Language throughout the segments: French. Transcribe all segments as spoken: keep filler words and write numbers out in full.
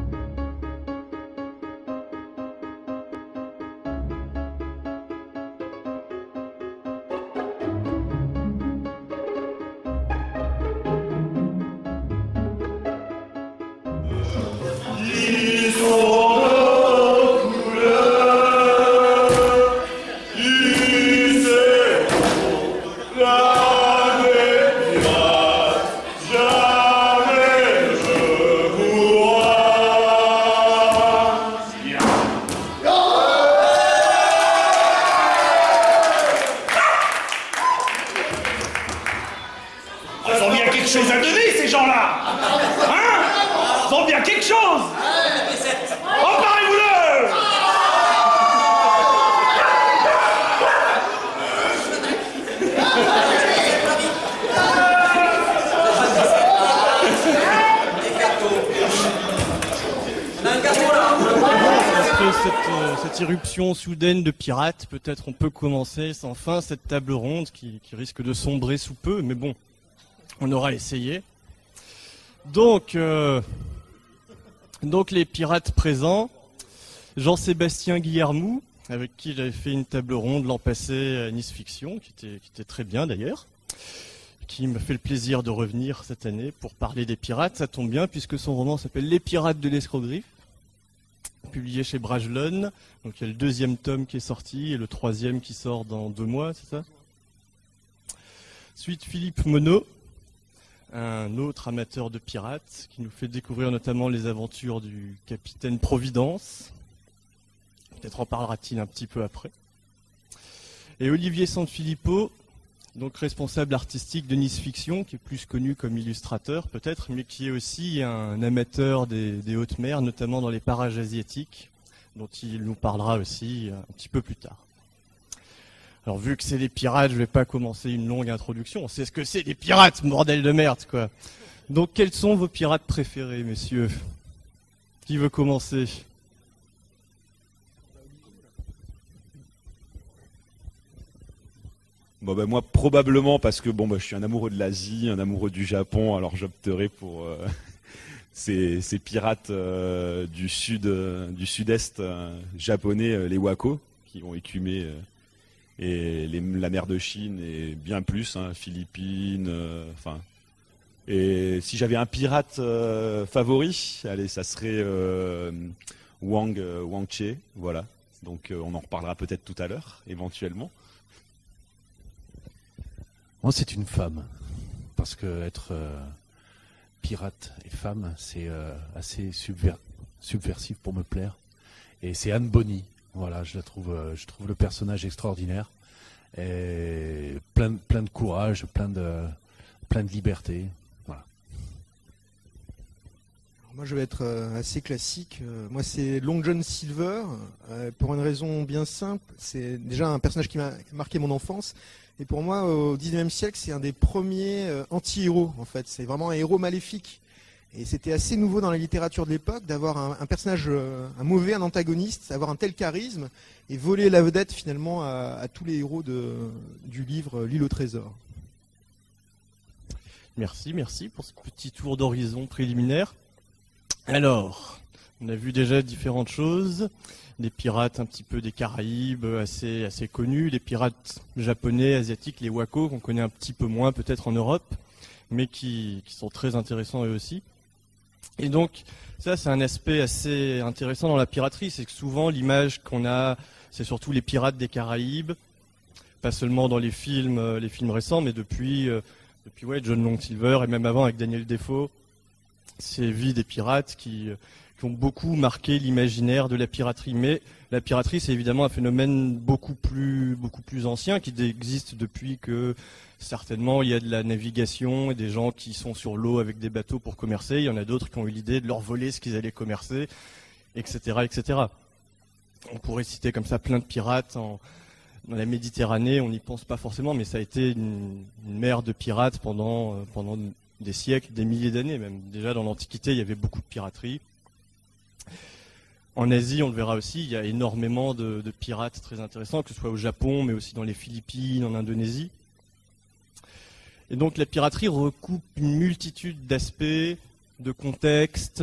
Irruption soudaine de pirates, peut-être on peut commencer sans fin cette table ronde qui, qui risque de sombrer sous peu, mais bon, on aura essayé. Donc, euh, donc les pirates présents, Jean-Sébastien Guillermou, avec qui j'avais fait une table ronde l'an passé à Nice Fiction, qui était, qui était très bien d'ailleurs, qui m'a fait le plaisir de revenir cette année pour parler des pirates. Ça tombe bien puisque son roman s'appelle Les Pirates de l'Escrogriffe, publié chez Brajlon. Donc il y a le deuxième tome qui est sorti et le troisième qui sort dans deux mois, c'est ça? Ensuite, Philippe Monod, un autre amateur de pirates, qui nous fait découvrir notamment les aventures du capitaine Providence. Peut-être en parlera-t-il un petit peu après. Et Olivier Sanfilippo, donc responsable artistique de Nice Fiction, qui est plus connu comme illustrateur peut-être, mais qui est aussi un amateur des, des hautes mers, notamment dans les parages asiatiques, dont il nous parlera aussi un petit peu plus tard. Alors vu que c'est des pirates, je ne vais pas commencer une longue introduction, on sait ce que c'est des pirates, bordel de merde quoi. Donc quels sont vos pirates préférés, messieurs? Qui veut commencer? Bon bah moi probablement parce que bon bah je suis un amoureux de l'Asie, un amoureux du Japon, alors j'opterai pour euh, ces, ces pirates euh, du sud, euh, du sud-est euh, japonais, euh, les Wako, qui ont écumé euh, et les, la mer de Chine et bien plus, hein, Philippines, enfin. Euh, et si j'avais un pirate euh, favori, allez, ça serait euh, Wang euh, Wang Che, voilà. Donc euh, on en reparlera peut-être tout à l'heure, éventuellement. Moi, c'est une femme, parce que être euh, pirate et femme, c'est euh, assez subver subversif pour me plaire. Et c'est Anne Bonny. Voilà, je la trouve, euh, je trouve le personnage extraordinaire, et plein, plein de courage, plein de, plein de liberté. Voilà. Alors moi, je vais être euh, assez classique. Euh, moi, c'est Long John Silver, euh, pour une raison bien simple. C'est déjà un personnage qui m'a marqué mon enfance. Et pour moi, au dix-neuvième siècle, c'est un des premiers euh, anti-héros, en fait. C'est vraiment un héros maléfique. Et c'était assez nouveau dans la littérature de l'époque d'avoir un, un personnage, euh, un mauvais, un antagoniste, avoir un tel charisme et voler la vedette finalement à, à tous les héros de, du livre L'île au trésor. Merci, merci pour ce petit tour d'horizon préliminaire. Alors, on a vu déjà différentes choses. Des pirates un petit peu des Caraïbes, assez, assez connus, des pirates japonais, asiatiques, les Wako, qu'on connaît un petit peu moins peut-être en Europe, mais qui, qui sont très intéressants eux aussi. Et donc, ça c'est un aspect assez intéressant dans la piraterie, c'est que souvent l'image qu'on a, c'est surtout les pirates des Caraïbes, pas seulement dans les films, les films récents, mais depuis, euh, depuis ouais, John Long Silver et même avant avec Daniel Defoe, ces vies des pirates qui... qui ont beaucoup marqué l'imaginaire de la piraterie. Mais la piraterie, c'est évidemment un phénomène beaucoup plus, beaucoup plus ancien, qui existe depuis que, certainement, il y a de la navigation et des gens qui sont sur l'eau avec des bateaux pour commercer. Il y en a d'autres qui ont eu l'idée de leur voler ce qu'ils allaient commercer, et cetera, et cetera. On pourrait citer comme ça plein de pirates en, dans la Méditerranée, on n'y pense pas forcément, mais ça a été une, une mer de pirates pendant, pendant des siècles, des milliers d'années même. Déjà, dans l'Antiquité, il y avait beaucoup de piraterie. En Asie, on le verra aussi, il y a énormément de, de pirates très intéressants, que ce soit au Japon, mais aussi dans les Philippines, en Indonésie. Et donc la piraterie recoupe une multitude d'aspects, de contextes,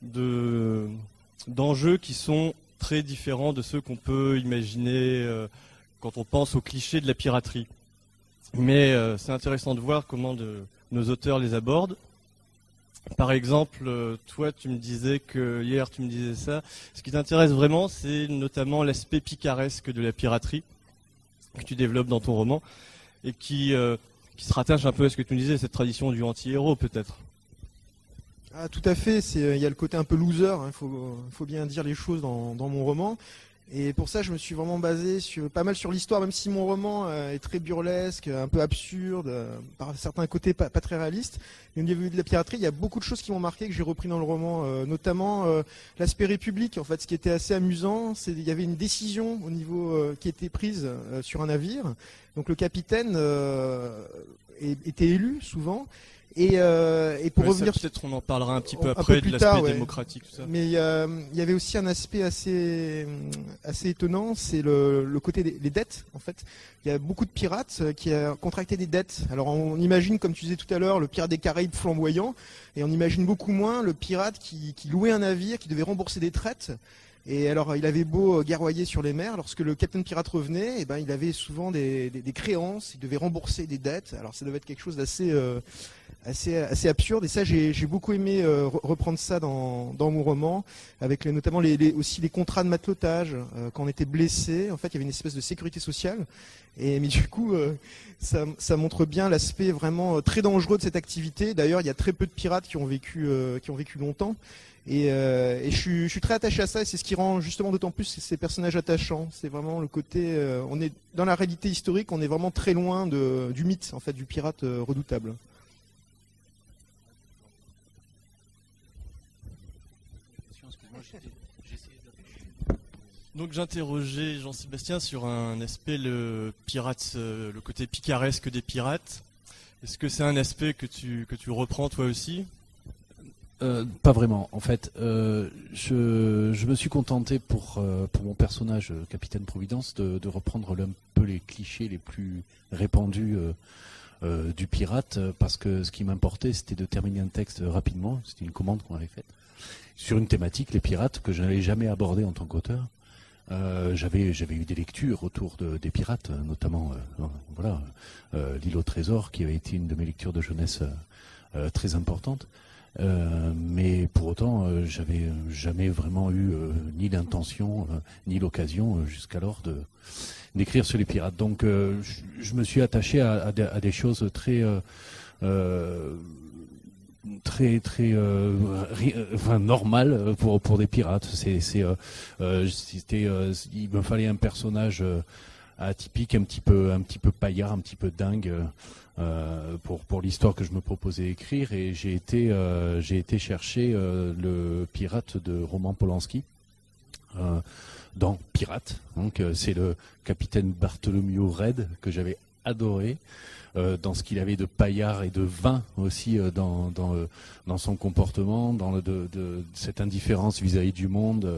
de d'enjeux qui sont très différents de ceux qu'on peut imaginer euh, quand on pense aux clichés de la piraterie. Mais euh, c'est intéressant de voir comment de, nos auteurs les abordent. Par exemple, euh, toi, tu me disais que hier, tu me disais ça. Ce qui t'intéresse vraiment, c'est notamment l'aspect picaresque de la piraterie que tu développes dans ton roman et qui euh, qui se rattache un peu à ce que tu me disais, cette tradition du anti-héros, peut-être. Ah, tout à fait. C'est, il y a le côté un peu loser. Il hein, faut, faut bien dire les choses dans, dans mon roman. Et pour ça, je me suis vraiment basé sur, pas mal sur l'histoire, même si mon roman euh, est très burlesque, un peu absurde, euh, par certains côtés pas, pas très réaliste. Mais au niveau de la piraterie, il y a beaucoup de choses qui m'ont marqué, que j'ai repris dans le roman, euh, notamment euh, l'aspect république. En fait, ce qui était assez amusant, c'est qu'il y avait une décision au niveau euh, qui était prise euh, sur un navire. Donc le capitaine euh, était élu souvent. Et, euh, et pour ouais, revenir, peut-être on en parlera un petit peu un après peu plus de l'aspect tard, ouais. démocratique, tout ça. Mais euh, il y avait aussi un aspect assez assez étonnant, c'est le, le côté des, des dettes. En fait, il y a beaucoup de pirates qui ont contracté des dettes. Alors on imagine, comme tu disais tout à l'heure, le pirate des Caraïbes flamboyant, et on imagine beaucoup moins le pirate qui, qui louait un navire, qui devait rembourser des traites. Et alors, il avait beau guerroyer sur les mers, lorsque le capitaine pirate revenait, eh ben, il avait souvent des, des, des créances, il devait rembourser des dettes. Alors, ça devait être quelque chose d'assez euh, assez, assez absurde. Et ça, j'ai, j'ai beaucoup aimé euh, reprendre ça dans, dans mon roman, avec les, notamment les, les, aussi les contrats de matelotage. Euh, quand on était blessé, en fait, il y avait une espèce de sécurité sociale. Et mais du coup, euh, ça, ça montre bien l'aspect vraiment très dangereux de cette activité. D'ailleurs, il y a très peu de pirates qui ont vécu, euh, qui ont vécu longtemps. Et, euh, et je, suis, je suis très attaché à ça, et c'est ce qui rend justement d'autant plus ces personnages attachants. C'est vraiment le côté, euh, on est dans la réalité historique, on est vraiment très loin de, du mythe en fait du pirate euh, redoutable. Donc j'interrogeais Jean-Sébastien sur un aspect, le pirate, le côté picaresque des pirates. Est-ce que c'est un aspect que tu que tu reprends toi aussi? Euh, pas vraiment. En fait, euh, je, je me suis contenté pour, euh, pour mon personnage, euh, Capitaine Providence, de, de reprendre un peu les clichés les plus répandus euh, euh, du pirate, parce que ce qui m'importait, c'était de terminer un texte rapidement. C'était une commande qu'on avait faite sur une thématique, les pirates, que je n'avais jamais abordé en tant qu'auteur. Euh, j'avais j'avais eu des lectures autour de, des pirates, notamment euh, voilà euh, l'île au trésor, qui avait été une de mes lectures de jeunesse euh, euh, très importante. Euh, mais pour autant, euh, j'avais jamais vraiment eu euh, ni l'intention euh, ni l'occasion euh, jusqu'alors de d'écrire sur les pirates. Donc, euh, je, je me suis attaché à, à, des, à des choses très euh, euh, très très euh, ri, enfin normales pour pour des pirates. C'est c'est euh, euh, c'était euh, il me fallait un personnage euh, atypique, un petit peu un petit peu paillard, un petit peu dingue. Euh, Euh, pour pour l'histoire que je me proposais écrire, et j'ai été euh, j'ai été chercher euh, le pirate de Roman Polanski euh, dans Pirate. Donc euh, c'est le capitaine Bartholomew Red que j'avais adoré euh, dans ce qu'il avait de paillard et de vin aussi euh, dans dans euh, dans son comportement, dans le de, de cette indifférence vis-à-vis du monde,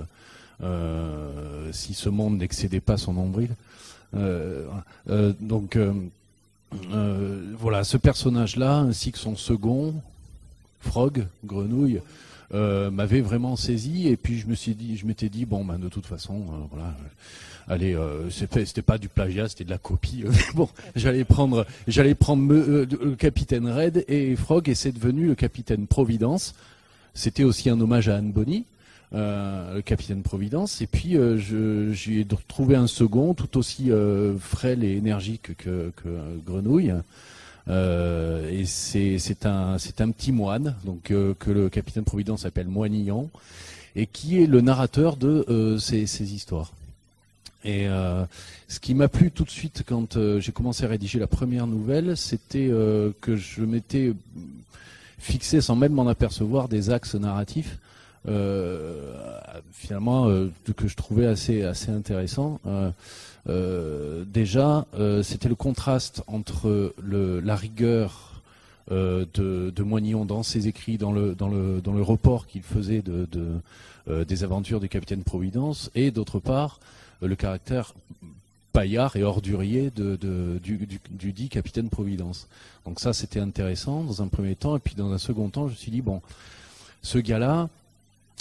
euh, si ce monde n'excédait pas son nombril. Euh, euh, donc euh, Euh, voilà, ce personnage-là, ainsi que son second, Frog, Grenouille, euh, m'avait vraiment saisi. Et puis je me suis dit, je m'étais dit, bon, ben de toute façon, euh, voilà, euh, allez, euh, c'était, c'était pas du plagiat, c'était de la copie. Euh, bon, j'allais prendre, j'allais prendre me, euh, le capitaine Red et Frog, et c'est devenu le capitaine Providence. C'était aussi un hommage à Anne Bonny. Euh, le capitaine Providence, et puis euh, je, j'ai trouvé un second tout aussi euh, frêle et énergique que, que Grenouille, euh, et c'est, c'est un c'est un petit moine, donc euh, que le capitaine Providence appelle Moinillon, et qui est le narrateur de euh, ces, ces histoires. Et euh, ce qui m'a plu tout de suite quand euh, j'ai commencé à rédiger la première nouvelle, c'était euh, que je m'étais fixé, sans même m'en apercevoir, des axes narratifs Euh, finalement euh, que je trouvais assez assez intéressant. Euh, euh, déjà, euh, c'était le contraste entre le, la rigueur euh, de, de Moinillon dans ses écrits, dans le dans le dans le report qu'il faisait de, de euh, des aventures du capitaine Providence, et d'autre part euh, le caractère paillard et ordurier de, de du, du, du dit capitaine Providence. Donc ça, c'était intéressant dans un premier temps, et puis dans un second temps, je me suis dit, bon, ce gars-là,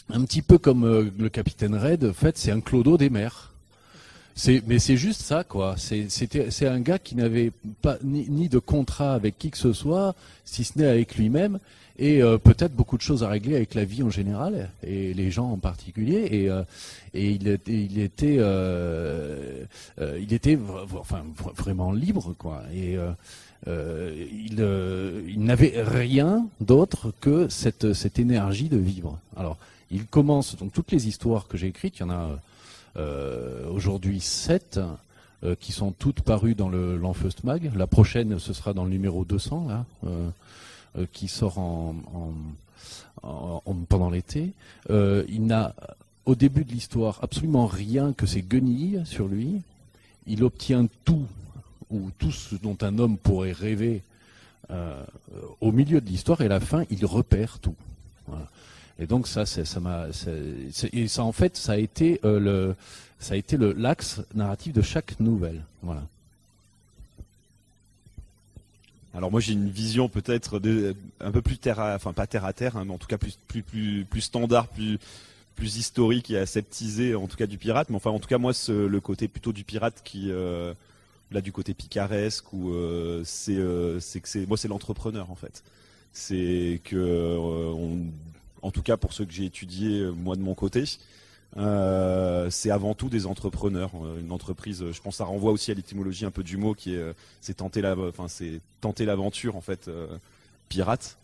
un petit peu comme euh, le capitaine Red, en fait, c'est un clodo des mers. C'est, mais c'est juste ça, quoi. C'est, c'était, c'est un gars qui n'avait pas ni, ni de contrat avec qui que ce soit, si ce n'est avec lui-même, et euh, peut-être beaucoup de choses à régler avec la vie en général et les gens en particulier. Et, euh, et il était, il était, euh, euh, il était, enfin, vraiment libre, quoi. Et euh, euh, il, euh, il n'avait rien d'autre que cette, cette énergie de vivre. Alors, il commence donc toutes les histoires que j'ai écrites. Il y en a. Euh, aujourd'hui sept euh, qui sont toutes parues dans le l'Enfeust Mag. La prochaine, ce sera dans le numéro deux cents, là, euh, euh, qui sort en, en, en, en pendant l'été. Euh, il n'a, au début de l'histoire, absolument rien que ses guenilles sur lui. Il obtient tout, ou tout ce dont un homme pourrait rêver euh, au milieu de l'histoire, et à la fin, il repère tout. Voilà. Et donc ça, c'est, ça m'a, c'est, c'est, et ça en fait, ça a été euh, le, ça a été le l'axe narratif de chaque nouvelle. Voilà. Alors moi j'ai une vision peut-être de, un peu plus terre, à, enfin pas terre à terre, hein, mais en tout cas plus plus plus plus standard, plus plus historique et aseptisé en tout cas du pirate. Mais enfin en tout cas moi ce, le côté plutôt du pirate qui euh, là du côté picaresque ou euh, c'est euh, c'est que c'est moi c'est l'entrepreneur en fait. C'est que euh, on en tout cas pour ceux que j'ai étudiés moi de mon côté, euh, c'est avant tout des entrepreneurs. Une entreprise, je pense, ça renvoie aussi à l'étymologie un peu du mot qui est, c'est tenter la, enfin c'est tenter l'aventure en fait, euh, pirate.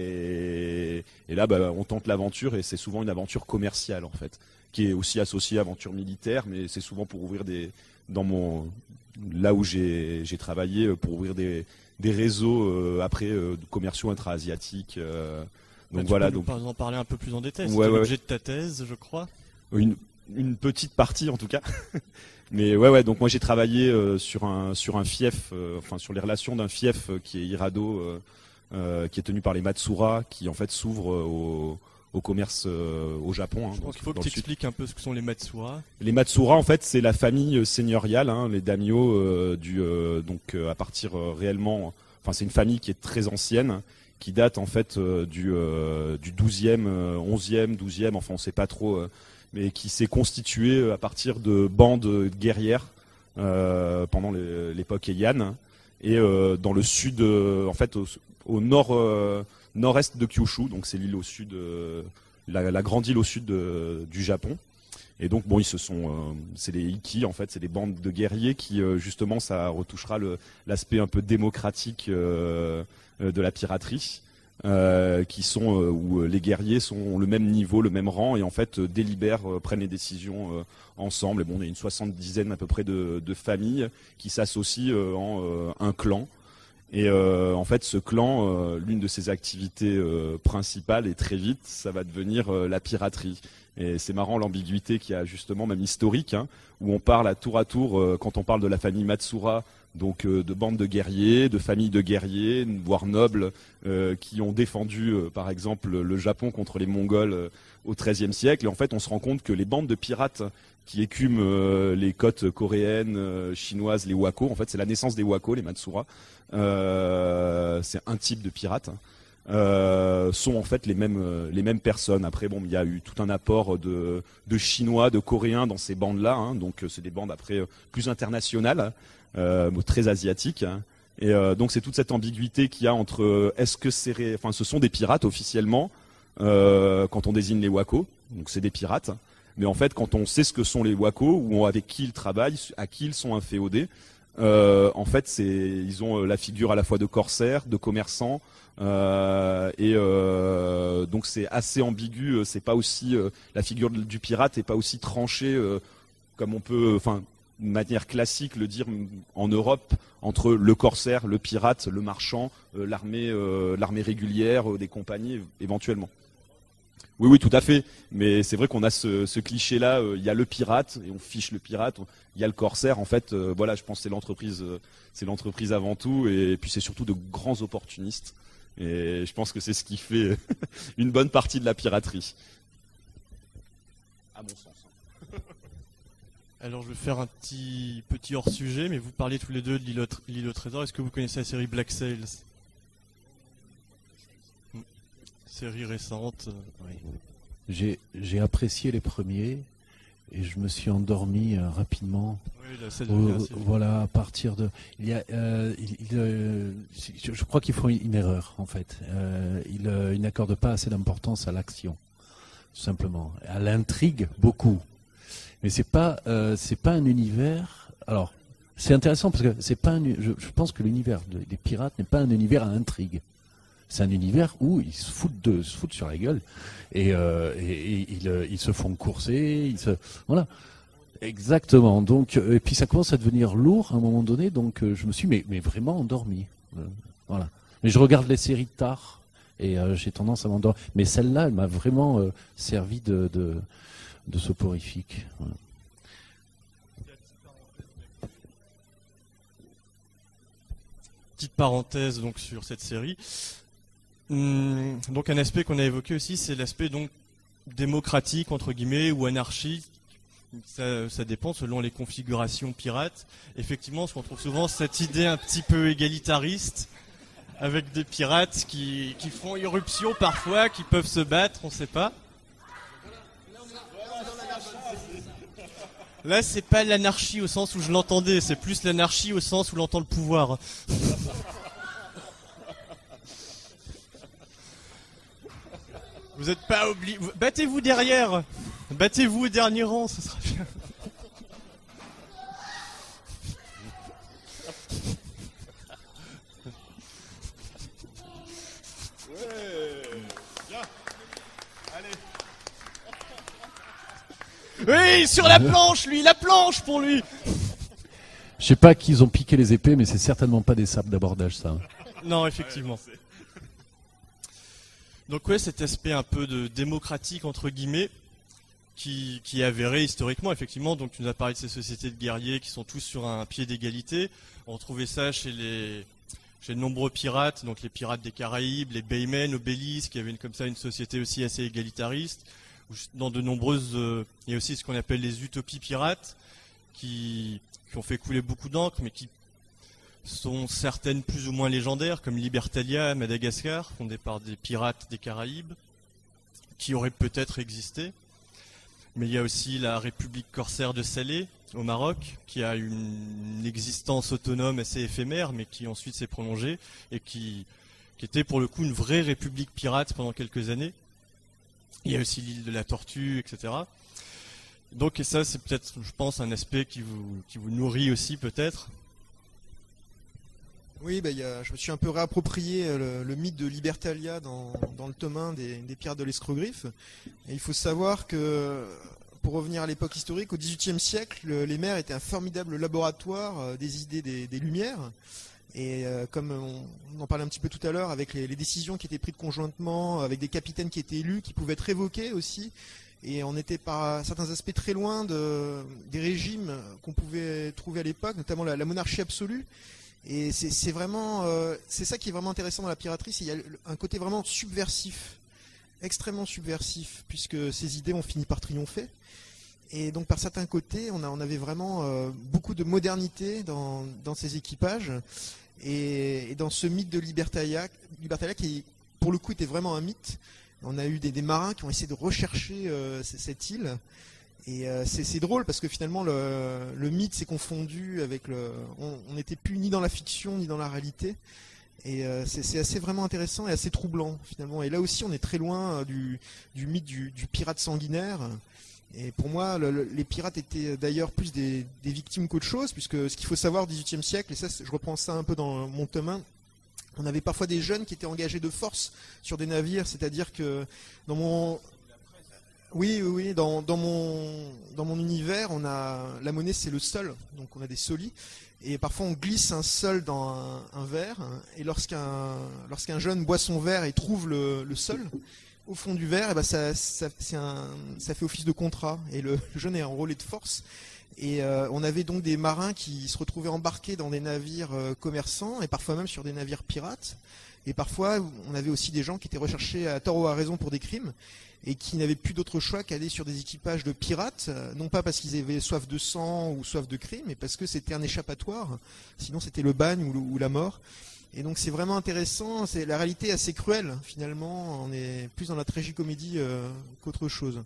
Et, et là, bah, on tente l'aventure et c'est souvent une aventure commerciale en fait, qui est aussi associée à aventure militaire, mais c'est souvent pour ouvrir des, dans mon, là où j'ai, j'ai travaillé, pour ouvrir des, des réseaux euh, après euh, commerciaux intra-asiatiques. Euh, Donc bah, voilà. Tu peux donc nous en parler un peu plus en détail. C'était ouais, ouais, l'objet de ta thèse, je crois. Une, une petite partie en tout cas. Mais ouais, ouais. Donc moi j'ai travaillé euh, sur un sur un fief, euh, enfin sur les relations d'un fief euh, qui est Hirado, euh, euh, qui est tenu par les Matsura, qui en fait s'ouvre euh, au, au commerce euh, au Japon. Hein, je pense donc, qu'il faut que tu expliques un peu ce que sont les Matsura. Les Matsura, en fait, c'est la famille seigneuriale, hein, les daimyo euh, du euh, donc euh, à partir euh, réellement. Enfin, c'est une famille qui est très ancienne, qui date en fait euh, du euh, du douzième, euh, onzième, douzième, enfin on sait pas trop, euh, mais qui s'est constituée à partir de bandes guerrières euh, pendant les, l'époque Heian et euh, dans le sud, euh, en fait au, au nord euh, nord-est de Kyushu, donc c'est l'île au sud, euh, la, la grande île au sud de, du Japon. Et donc bon, ils se sont, euh, c'est des Ikki en fait, c'est des bandes de guerriers qui euh, justement ça retouchera le, l'aspect un peu démocratique euh, de la piraterie, euh, qui sont euh, où les guerriers sont ont le même niveau, le même rang et en fait euh, délibèrent, euh, prennent les décisions euh, ensemble. Et bon, il y a une soixante-dizaine à peu près de, de familles qui s'associent euh, en euh, un clan. Et euh, en fait, ce clan, euh, l'une de ses activités euh, principales, et très vite, ça va devenir euh, la piraterie. Et c'est marrant l'ambiguïté qu'il y a justement, même historique, hein, où on parle à tour à tour, euh, quand on parle de la famille Matsura, donc euh, de bandes de guerriers, de familles de guerriers, voire nobles, euh, qui ont défendu, euh, par exemple, le Japon contre les Mongols euh, au treizième siècle. Et en fait, on se rend compte que les bandes de pirates qui écument euh, les côtes coréennes, euh, chinoises, les wako, en fait, c'est la naissance des wako, les Matsura. Euh, c'est un type de pirate. Euh, sont en fait les mêmes euh, les mêmes personnes. Après bon, il y a eu tout un apport de de chinois, de coréens dans ces bandes-là, hein, donc euh, c'est des bandes après euh, plus internationales, euh, très asiatiques. Hein, et euh, donc c'est toute cette ambiguïté qu'il y a entre euh, est-ce que c'est ré... enfin ce sont des pirates officiellement euh, quand on désigne les wako, donc c'est des pirates. Mais en fait quand on sait ce que sont les wako ou avec qui ils travaillent, à qui ils sont inféodés, euh, en fait c'est ils ont la figure à la fois de corsaires, de commerçants. Euh, et euh, donc c'est assez ambigu, c'est pas aussi euh, la figure du pirate est pas aussi tranchée euh, comme on peut, enfin de manière classique le dire en Europe entre le corsaire, le pirate, le marchand, euh, l'armée, euh, l'armée régulière, euh, des compagnies éventuellement. Oui, oui, tout à fait. Mais c'est vrai qu'on a ce, ce cliché-là. Il euh, y a le pirate et on fiche le pirate. Il y a le corsaire. En fait, euh, voilà, je pense que c'est l'entreprise, euh, c'est l'entreprise avant tout. Et, et puis c'est surtout de grands opportunistes. Et je pense que c'est ce qui fait une bonne partie de la piraterie. À mon sens. Alors je vais faire un petit petit hors sujet, mais vous parlez tous les deux de l'île au, l'île au trésor. Est-ce que vous connaissez la série Black Sails? Série récente. Oui. j'ai j'ai apprécié les premiers et je me suis endormi euh, rapidement. Oui, là, ça Euh, devient assez vite. voilà, à partir de, il y a, euh, il, il, euh, je, je crois qu'ils font une erreur en fait. Euh, ils, euh, ils n'accordent pas assez d'importance à l'action, tout simplement, à l'intrigue beaucoup. Mais c'est pas, euh, c'est pas un univers. Alors, c'est intéressant parce que c'est pas un, je, je pense que l'univers de- des pirates n'est pas un univers à intrigue. C'est un univers où ils se foutent de, se foutent sur la gueule et, euh, et, et ils, euh, ils se font courser, ils se, voilà. Exactement. Donc, euh, et puis ça commence à devenir lourd à un moment donné. Donc, euh, je me suis mais, mais vraiment endormi. Euh, voilà. Mais je regarde les séries tard et euh, j'ai tendance à m'endormir. Mais celle-là, elle m'a vraiment euh, servi de, de, de soporifique. Voilà. Petite parenthèse donc sur cette série. Hum, donc un aspect qu'on a évoqué aussi, c'est l'aspect donc démocratique entre guillemets ou anarchique. Ça, ça dépend selon les configurations pirates. Effectivement, ce qu'on trouve souvent, cette idée un petit peu égalitariste, avec des pirates qui, qui font irruption parfois, qui peuvent se battre, on sait pas. Là, c'est pas l'anarchie au sens où je l'entendais, c'est plus l'anarchie au sens où l'entend le pouvoir. Vous êtes pas obligé. Battez-vous derrière. Battez-vous au dernier rang, ce sera bien. Oui, sur la planche, lui, la planche pour lui. Je sais pas qui ils ont piqué les épées, mais c'est certainement pas des sables d'abordage, ça. Non, effectivement. Donc ouais, cet aspect un peu de démocratique entre guillemets, qui, qui est avéré historiquement, effectivement. Donc tu nous as parlé de ces sociétés de guerriers qui sont tous sur un pied d'égalité. On retrouvait ça chez les chez de nombreux pirates, donc les pirates des Caraïbes, les Baymen, Obélisque, qui avaient une, comme ça une société aussi assez égalitariste. Dans de nombreuses, euh, il y a aussi ce qu'on appelle les utopies pirates, qui, qui ont fait couler beaucoup d'encre, mais qui sont certaines plus ou moins légendaires, comme Libertalia à Madagascar, fondée par des pirates des Caraïbes, qui auraient peut-être existé. Mais il y a aussi la République corsaire de Salé, au Maroc, qui a une existence autonome assez éphémère, mais qui ensuite s'est prolongée, et qui, qui était pour le coup une vraie république pirate pendant quelques années. Il y a aussi l'île de la Tortue, et cetera. Donc, et ça, c'est peut-être, je pense, un aspect qui vous, qui vous nourrit aussi, peut-être. Oui, bah, il y a, je me suis un peu réapproprié le, le mythe de Libertalia dans, dans le tome un des, des Pirates de l'Escrogriffe. Et il faut savoir que, pour revenir à l'époque historique, au dix-huitième siècle, le- les mers étaient un formidable laboratoire euh, des idées des, des Lumières. Et euh, comme on, on en parlait un petit peu tout à l'heure, avec les, les décisions qui étaient prises conjointement, avec des capitaines qui étaient élus, qui pouvaient être révoqués aussi, et on était par certains aspects très loin de, des régimes qu'on pouvait trouver à l'époque, notamment la, la monarchie absolue. Et c'est c'est vraiment, euh, c'est ça qui est vraiment intéressant dans la piraterie, c'est qu'il y a un côté vraiment subversif, extrêmement subversif, puisque ces idées ont fini par triompher. Et donc par certains côtés, on, a, on avait vraiment euh, beaucoup de modernité dans, dans ces équipages. Et, et dans ce mythe de Libertalia, Libertalia qui pour le coup était vraiment un mythe, on a eu des, des marins qui ont essayé de rechercher euh, c- cette île. Et euh, c'est c'est drôle parce que finalement le, le mythe s'est confondu avec le. On n'était plus ni dans la fiction ni dans la réalité. Et euh, c'est c'est assez vraiment intéressant et assez troublant finalement. Et là aussi on est très loin euh, du, du mythe du, du pirate sanguinaire. Et pour moi, le- le- les pirates étaient d'ailleurs plus des, des victimes qu'autre chose, puisque ce qu'il faut savoir au dix-huitième siècle, et ça c'est- je reprends ça un peu dans mon tome un, on avait parfois des jeunes qui étaient engagés de force sur des navires, c'est-à-dire que dans mon oui, oui, oui, dans, dans mon dans mon univers, on a la monnaie c'est le sol, donc on a des solis, et parfois on glisse un sol dans un, un verre, et lorsqu'un lorsqu'un jeune boit son verre et trouve le, le sol au fond du verre, et ben ça ça, c'est un, ça fait office de contrat, et le, le jeune est enrôlé de force. Et euh, on avait donc des marins qui se retrouvaient embarqués dans des navires euh, commerçants et parfois même sur des navires pirates. Et parfois, on avait aussi des gens qui étaient recherchés à tort ou à raison pour des crimes et qui n'avaient plus d'autre choix qu'aller sur des équipages de pirates, euh, non pas parce qu'ils avaient soif de sang ou soif de crime, mais parce que c'était un échappatoire. Sinon, c'était le bagne ou, le- ou la mort. Et donc c'est vraiment intéressant, c'est la réalité est assez cruelle finalement, on est plus dans la tragicomédie euh, qu'autre chose.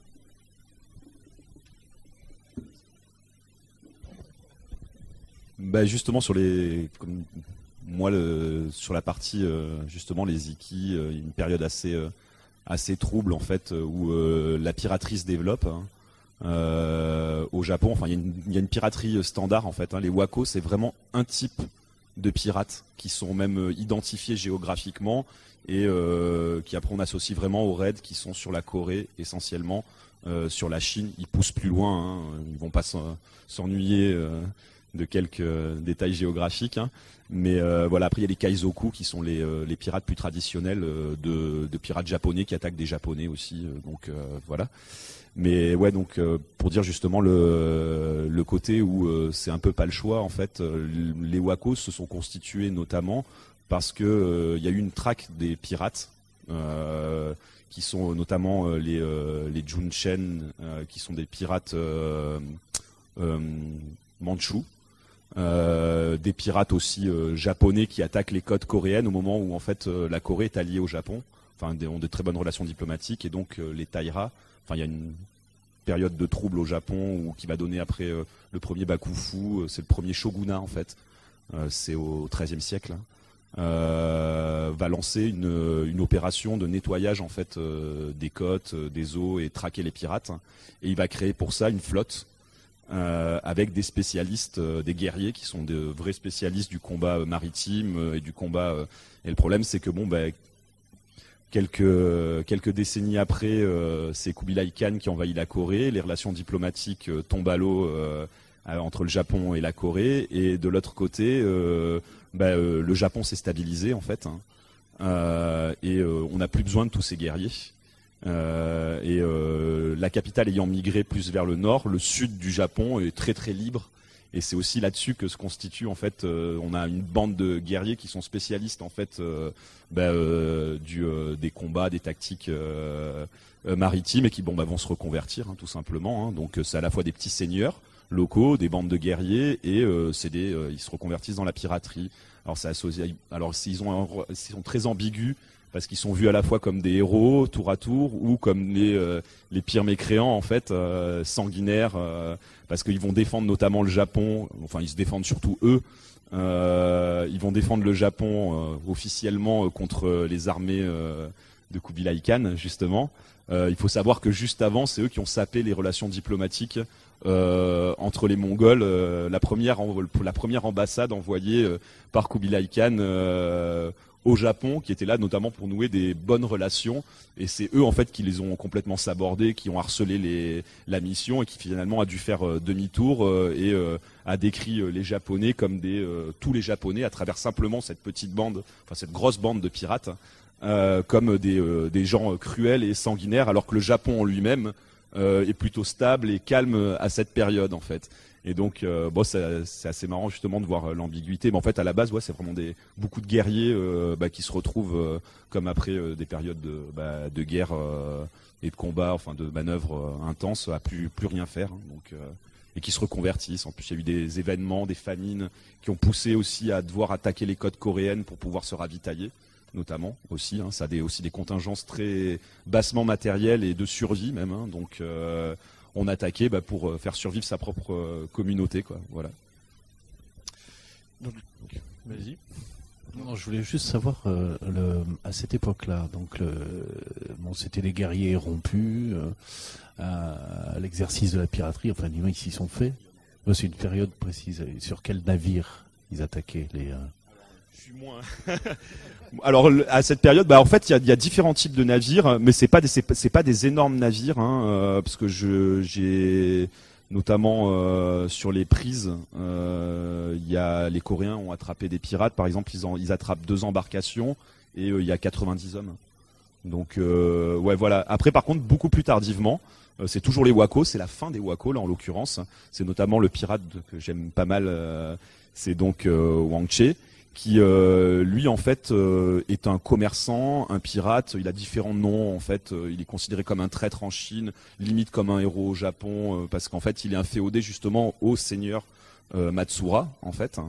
Bah justement sur les, comme moi le, sur la partie euh, justement les Iki, euh, une période assez euh, assez trouble en fait où euh, la piraterie se développe hein, euh, au Japon. Enfin il y a une, il y a une piraterie standard en fait. Hein. Les wako c'est vraiment un type de pirates qui sont même identifiés géographiquement et euh, qui après on associe vraiment aux raids qui sont sur la Corée essentiellement, euh, sur la Chine. Ils poussent plus loin, hein. Ils vont pas s'ennuyer euh, de quelques euh, détails géographiques, hein. Mais euh, voilà, après il y a les kaizoku qui sont les, euh, les pirates plus traditionnels euh, de, de pirates japonais qui attaquent des japonais aussi, euh, donc euh, voilà. Mais ouais, donc euh, pour dire justement le, le côté où euh, c'est un peu pas le choix en fait, euh, les wakos se sont constitués notamment parce que euh, il y a eu une traque des pirates euh, qui sont notamment euh, les euh, les Junshen euh, qui sont des pirates euh, euh, mandchous. Euh, des pirates aussi euh, japonais qui attaquent les côtes coréennes au moment où en fait euh, la Corée est alliée au Japon, enfin des, ont de très bonnes relations diplomatiques et donc euh, les Taira, enfin il y a une période de trouble au Japon où qui va donner après euh, le premier Bakufu, euh, c'est le premier shogunat en fait, euh, c'est au treizième siècle, hein, euh, va lancer une, une opération de nettoyage en fait euh, des côtes, euh, des eaux et traquer les pirates, hein, et il va créer pour ça une flotte. Euh, avec des spécialistes, euh, des guerriers qui sont de vrais spécialistes du combat euh, maritime euh, et du combat. Euh, et le problème, c'est que bon, bah, quelques quelques décennies après, euh, c'est Kubilai Khan qui envahit la Corée. Les relations diplomatiques euh, tombent à l'eau euh, entre le Japon et la Corée. Et de l'autre côté, euh, bah, euh, le Japon s'est stabilisé en fait, hein, euh, et euh, on n'a plus besoin de tous ces guerriers. Euh, et euh, la capitale ayant migré plus vers le nord, le sud du Japon est très très libre et c'est aussi là-dessus que se constitue en fait, euh, on a une bande de guerriers qui sont spécialistes en fait euh, bah, euh, du, euh, des combats, des tactiques euh, euh, maritimes et qui bon bah vont se reconvertir hein, tout simplement. Hein. Donc c'est à la fois des petits seigneurs locaux, des bandes de guerriers et euh, c'est des, euh, ils se reconvertissent dans la piraterie. Alors c'est associé, alors ils ont, ils sont très ambigus. Parce qu'ils sont vus à la fois comme des héros tour à tour ou comme les euh, les pires mécréants en fait, euh, sanguinaires, euh, parce qu'ils vont défendre notamment le Japon. Enfin, ils se défendent surtout eux. Euh, ils vont défendre le Japon euh, officiellement euh, contre les armées euh, de Kubilai Khan justement. Euh, il faut savoir que juste avant, c'est eux qui ont sapé les relations diplomatiques euh, entre les Mongols. Euh, la première la première ambassade envoyée euh, par Kubilai Khan. Euh, au Japon, qui étaient là notamment pour nouer des bonnes relations, et c'est eux en fait qui les ont complètement sabordés, qui ont harcelé les, la mission et qui finalement a dû faire euh, demi-tour euh, et euh, a décrit euh, les Japonais comme des euh, tous les Japonais à travers simplement cette petite bande, enfin cette grosse bande de pirates, euh, comme des, euh, des gens cruels et sanguinaires, alors que le Japon en lui-même euh, est plutôt stable et calme à cette période en fait. Et donc, euh, bon, c'est, c'est assez marrant justement de voir euh, l'ambiguïté. Mais en fait, à la base, ouais, c'est vraiment des beaucoup de guerriers euh, bah, qui se retrouvent euh, comme après euh, des périodes de, bah, de guerre euh, et de combat, enfin de manœuvres euh, intenses, à plus plus rien faire. Hein, donc, euh, et qui se reconvertissent. En plus, il y a eu des événements, des famines qui ont poussé aussi à devoir attaquer les côtes coréennes pour pouvoir se ravitailler, notamment aussi. Hein, ça a des, aussi des contingences très bassement matérielles et de survie même. Hein, donc euh, on attaquait bah, pour faire survivre sa propre euh, communauté, quoi. Voilà. Donc, vas-y. Non, je voulais juste savoir, euh, le, à cette époque-là, donc le, bon, c'était les guerriers rompus, euh, à l'exercice de la piraterie, enfin, du moins, ils s'y sont faits. Moi, c'est une période précise. Sur quel navire ils attaquaient les... Euh... Je suis moins. Alors à cette période, bah en fait il y a, y a différents types de navires, mais c'est pas des c'est pas, c'est pas des énormes navires, hein, euh, parce que je j'ai notamment euh, sur les prises, il euh, y a les Coréens ont attrapé des pirates, par exemple ils en, ils attrapent deux embarcations et il euh, y a quatre-vingt-dix hommes. Donc euh, ouais voilà. Après par contre beaucoup plus tardivement, euh, c'est toujours les Wako, c'est la fin des Wako là en l'occurrence. C'est notamment le pirate que j'aime pas mal, euh, c'est donc euh, Wang Che, qui euh, lui en fait euh, est un commerçant, un pirate. Il a différents noms en fait. Euh, il est considéré comme un traître en Chine, limite comme un héros au Japon, euh, parce qu'en fait il est inféodé justement au seigneur euh, Matsura en fait, hein,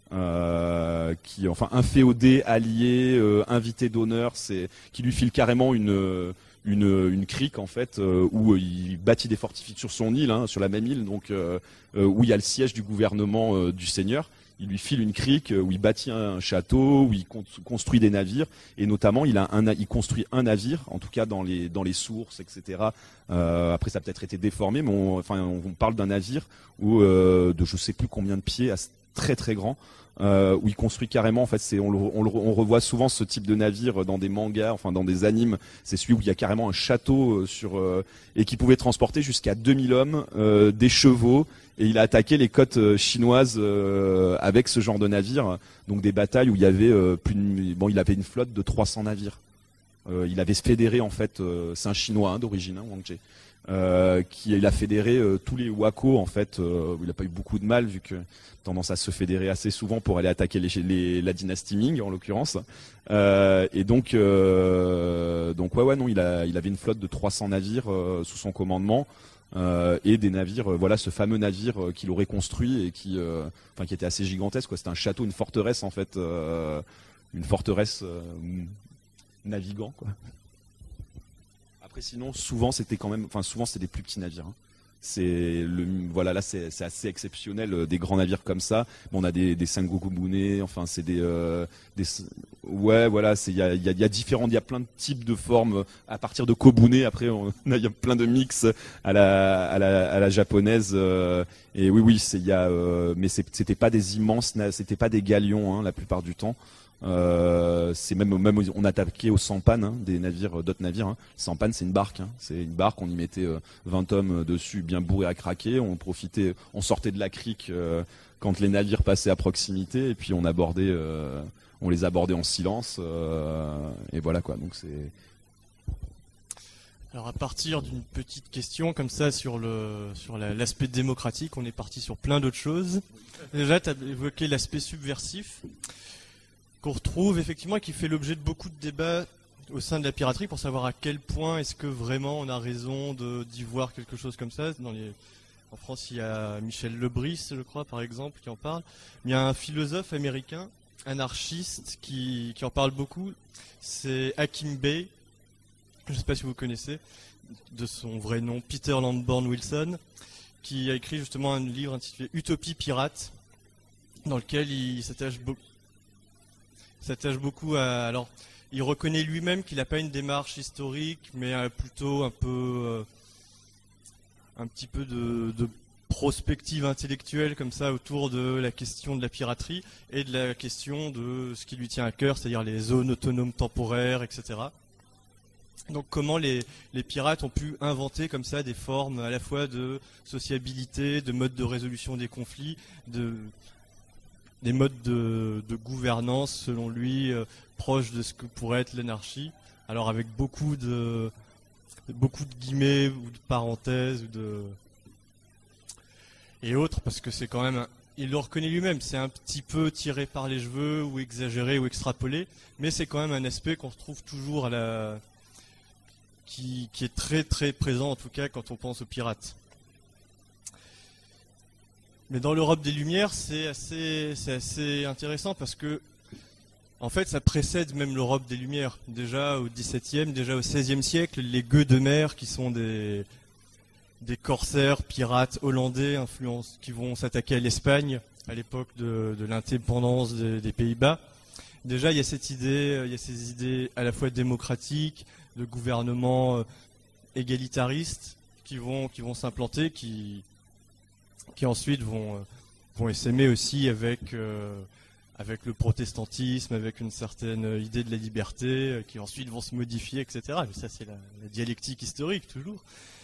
Euh, qui, enfin, un féodé allié, euh, invité d'honneur, c'est qui lui file carrément une une, une crique en fait, euh, où il bâtit des fortifications sur son île, hein, sur la même île, donc euh, euh, où il y a le siège du gouvernement euh, du seigneur. Il lui file une crique où il bâtit un château, où il construit des navires, et notamment il a un, il construit un navire, en tout cas dans les dans les sources, et cetera. Euh, après ça a peut-être été déformé, mais on, enfin on parle d'un navire où euh, de je sais plus combien de pieds, très très grand. Euh, où il construit carrément, en fait, c'est on, le, on, le, on revoit souvent ce type de navire dans des mangas, enfin dans des animes. C'est celui où il y a carrément un château sur euh, et qui pouvait transporter jusqu'à deux mille hommes, euh, des chevaux, et il a attaqué les côtes euh, chinoises euh, avec ce genre de navire. Donc des batailles où il y avait euh, plus de, bon, il avait une flotte de trois cents navires. Euh, il avait fédéré en fait, euh, c'est un chinois hein, d'origine, hein, Wang Jie. Euh, qui il a fédéré euh, tous les Wako en fait, euh, il n'a pas eu beaucoup de mal vu que tendance à se fédérer assez souvent pour aller attaquer les, les, la dynastie Ming en l'occurrence. Euh, et donc euh, donc ouais ouais non il a il avait une flotte de trois cents navires euh, sous son commandement euh, et des navires euh, voilà ce fameux navire euh, qu'il aurait construit et qui euh, enfin qui était assez gigantesque quoi. C'était un château, une forteresse en fait, euh, une forteresse euh, navigant quoi. Après sinon souvent c'était quand même, enfin souvent c'était des plus petits navires. Hein. C'est le voilà là c'est c'est assez exceptionnel euh, des grands navires comme ça. Bon, on a des des Sengoku Bune, enfin c'est des euh, des ouais voilà c'est il y a il y a, y a différents il y a plein de types de formes à partir de Kobune. Après on il y a plein de mix à la à la à la japonaise euh, et oui oui c'est il y a euh, mais c'était pas des immenses c'était pas des galions hein, la plupart du temps. Euh, c'est même même on attaquait au sampan hein, des navires d'autres navires hein. Sampan c'est une barque hein. C'est une barque, on y mettait euh, vingt hommes dessus bien bourrés à craquer, on profitait on sortait de la crique euh, quand les navires passaient à proximité et puis on abordait euh, on les abordait en silence euh, et voilà quoi. Donc c'est Alors à partir d'une petite question comme ça sur le sur la, l'aspect démocratique, on est parti sur plein d'autres choses. Déjà tu as évoqué l'aspect subversif qu'on retrouve effectivement et qui fait l'objet de beaucoup de débats au sein de la piraterie pour savoir à quel point est-ce que vraiment on a raison de, d'y voir quelque chose comme ça. Dans les, en France, il y a Michel Lebris, je crois, par exemple, qui en parle. Il y a un philosophe américain, anarchiste, qui, qui en parle beaucoup. C'est Hakim Bey. Je ne sais pas si vous connaissez, de son vrai nom, Peter Lamborn Wilson, qui a écrit justement un livre intitulé Utopie pirate, dans lequel il s'attache beaucoup s'attache beaucoup à... Alors, il reconnaît lui-même qu'il n'a pas une démarche historique, mais euh, plutôt un peu... Euh, un petit peu de, de prospective intellectuelle, comme ça, autour de la question de la piraterie et de la question de ce qui lui tient à cœur, c'est-à-dire les zones autonomes temporaires, et cetera. Donc, comment les, les pirates ont pu inventer comme ça des formes à la fois de sociabilité, de mode de résolution des conflits, de... des modes de, de gouvernance, selon lui, euh, proches de ce que pourrait être l'anarchie. Alors avec beaucoup de beaucoup de guillemets ou de parenthèses ou de et autres, parce que c'est quand même, un... il le reconnaît lui-même, c'est un petit peu tiré par les cheveux ou exagéré ou extrapolé, mais c'est quand même un aspect qu'on retrouve toujours à la qui, qui est très très présent en tout cas quand on pense aux pirates. Mais dans l'Europe des Lumières, c'est assez, c'est assez intéressant parce que, en fait, ça précède même l'Europe des Lumières. Déjà au dix-septième, déjà au seizième siècle, les gueux de mer, qui sont des, des corsaires, pirates hollandais, influence, qui vont s'attaquer à l'Espagne à l'époque de, de l'indépendance des, des Pays-Bas. Déjà, il y a cette idée, il y a ces idées à la fois démocratiques, de gouvernement euh, égalitariste, qui vont, qui vont s'implanter, qui qui ensuite vont, euh, vont essaimer aussi avec, euh, avec le protestantisme, avec une certaine idée de la liberté, euh, qui ensuite vont se modifier, et cetera. Mais ça, c'est la, la dialectique historique, toujours.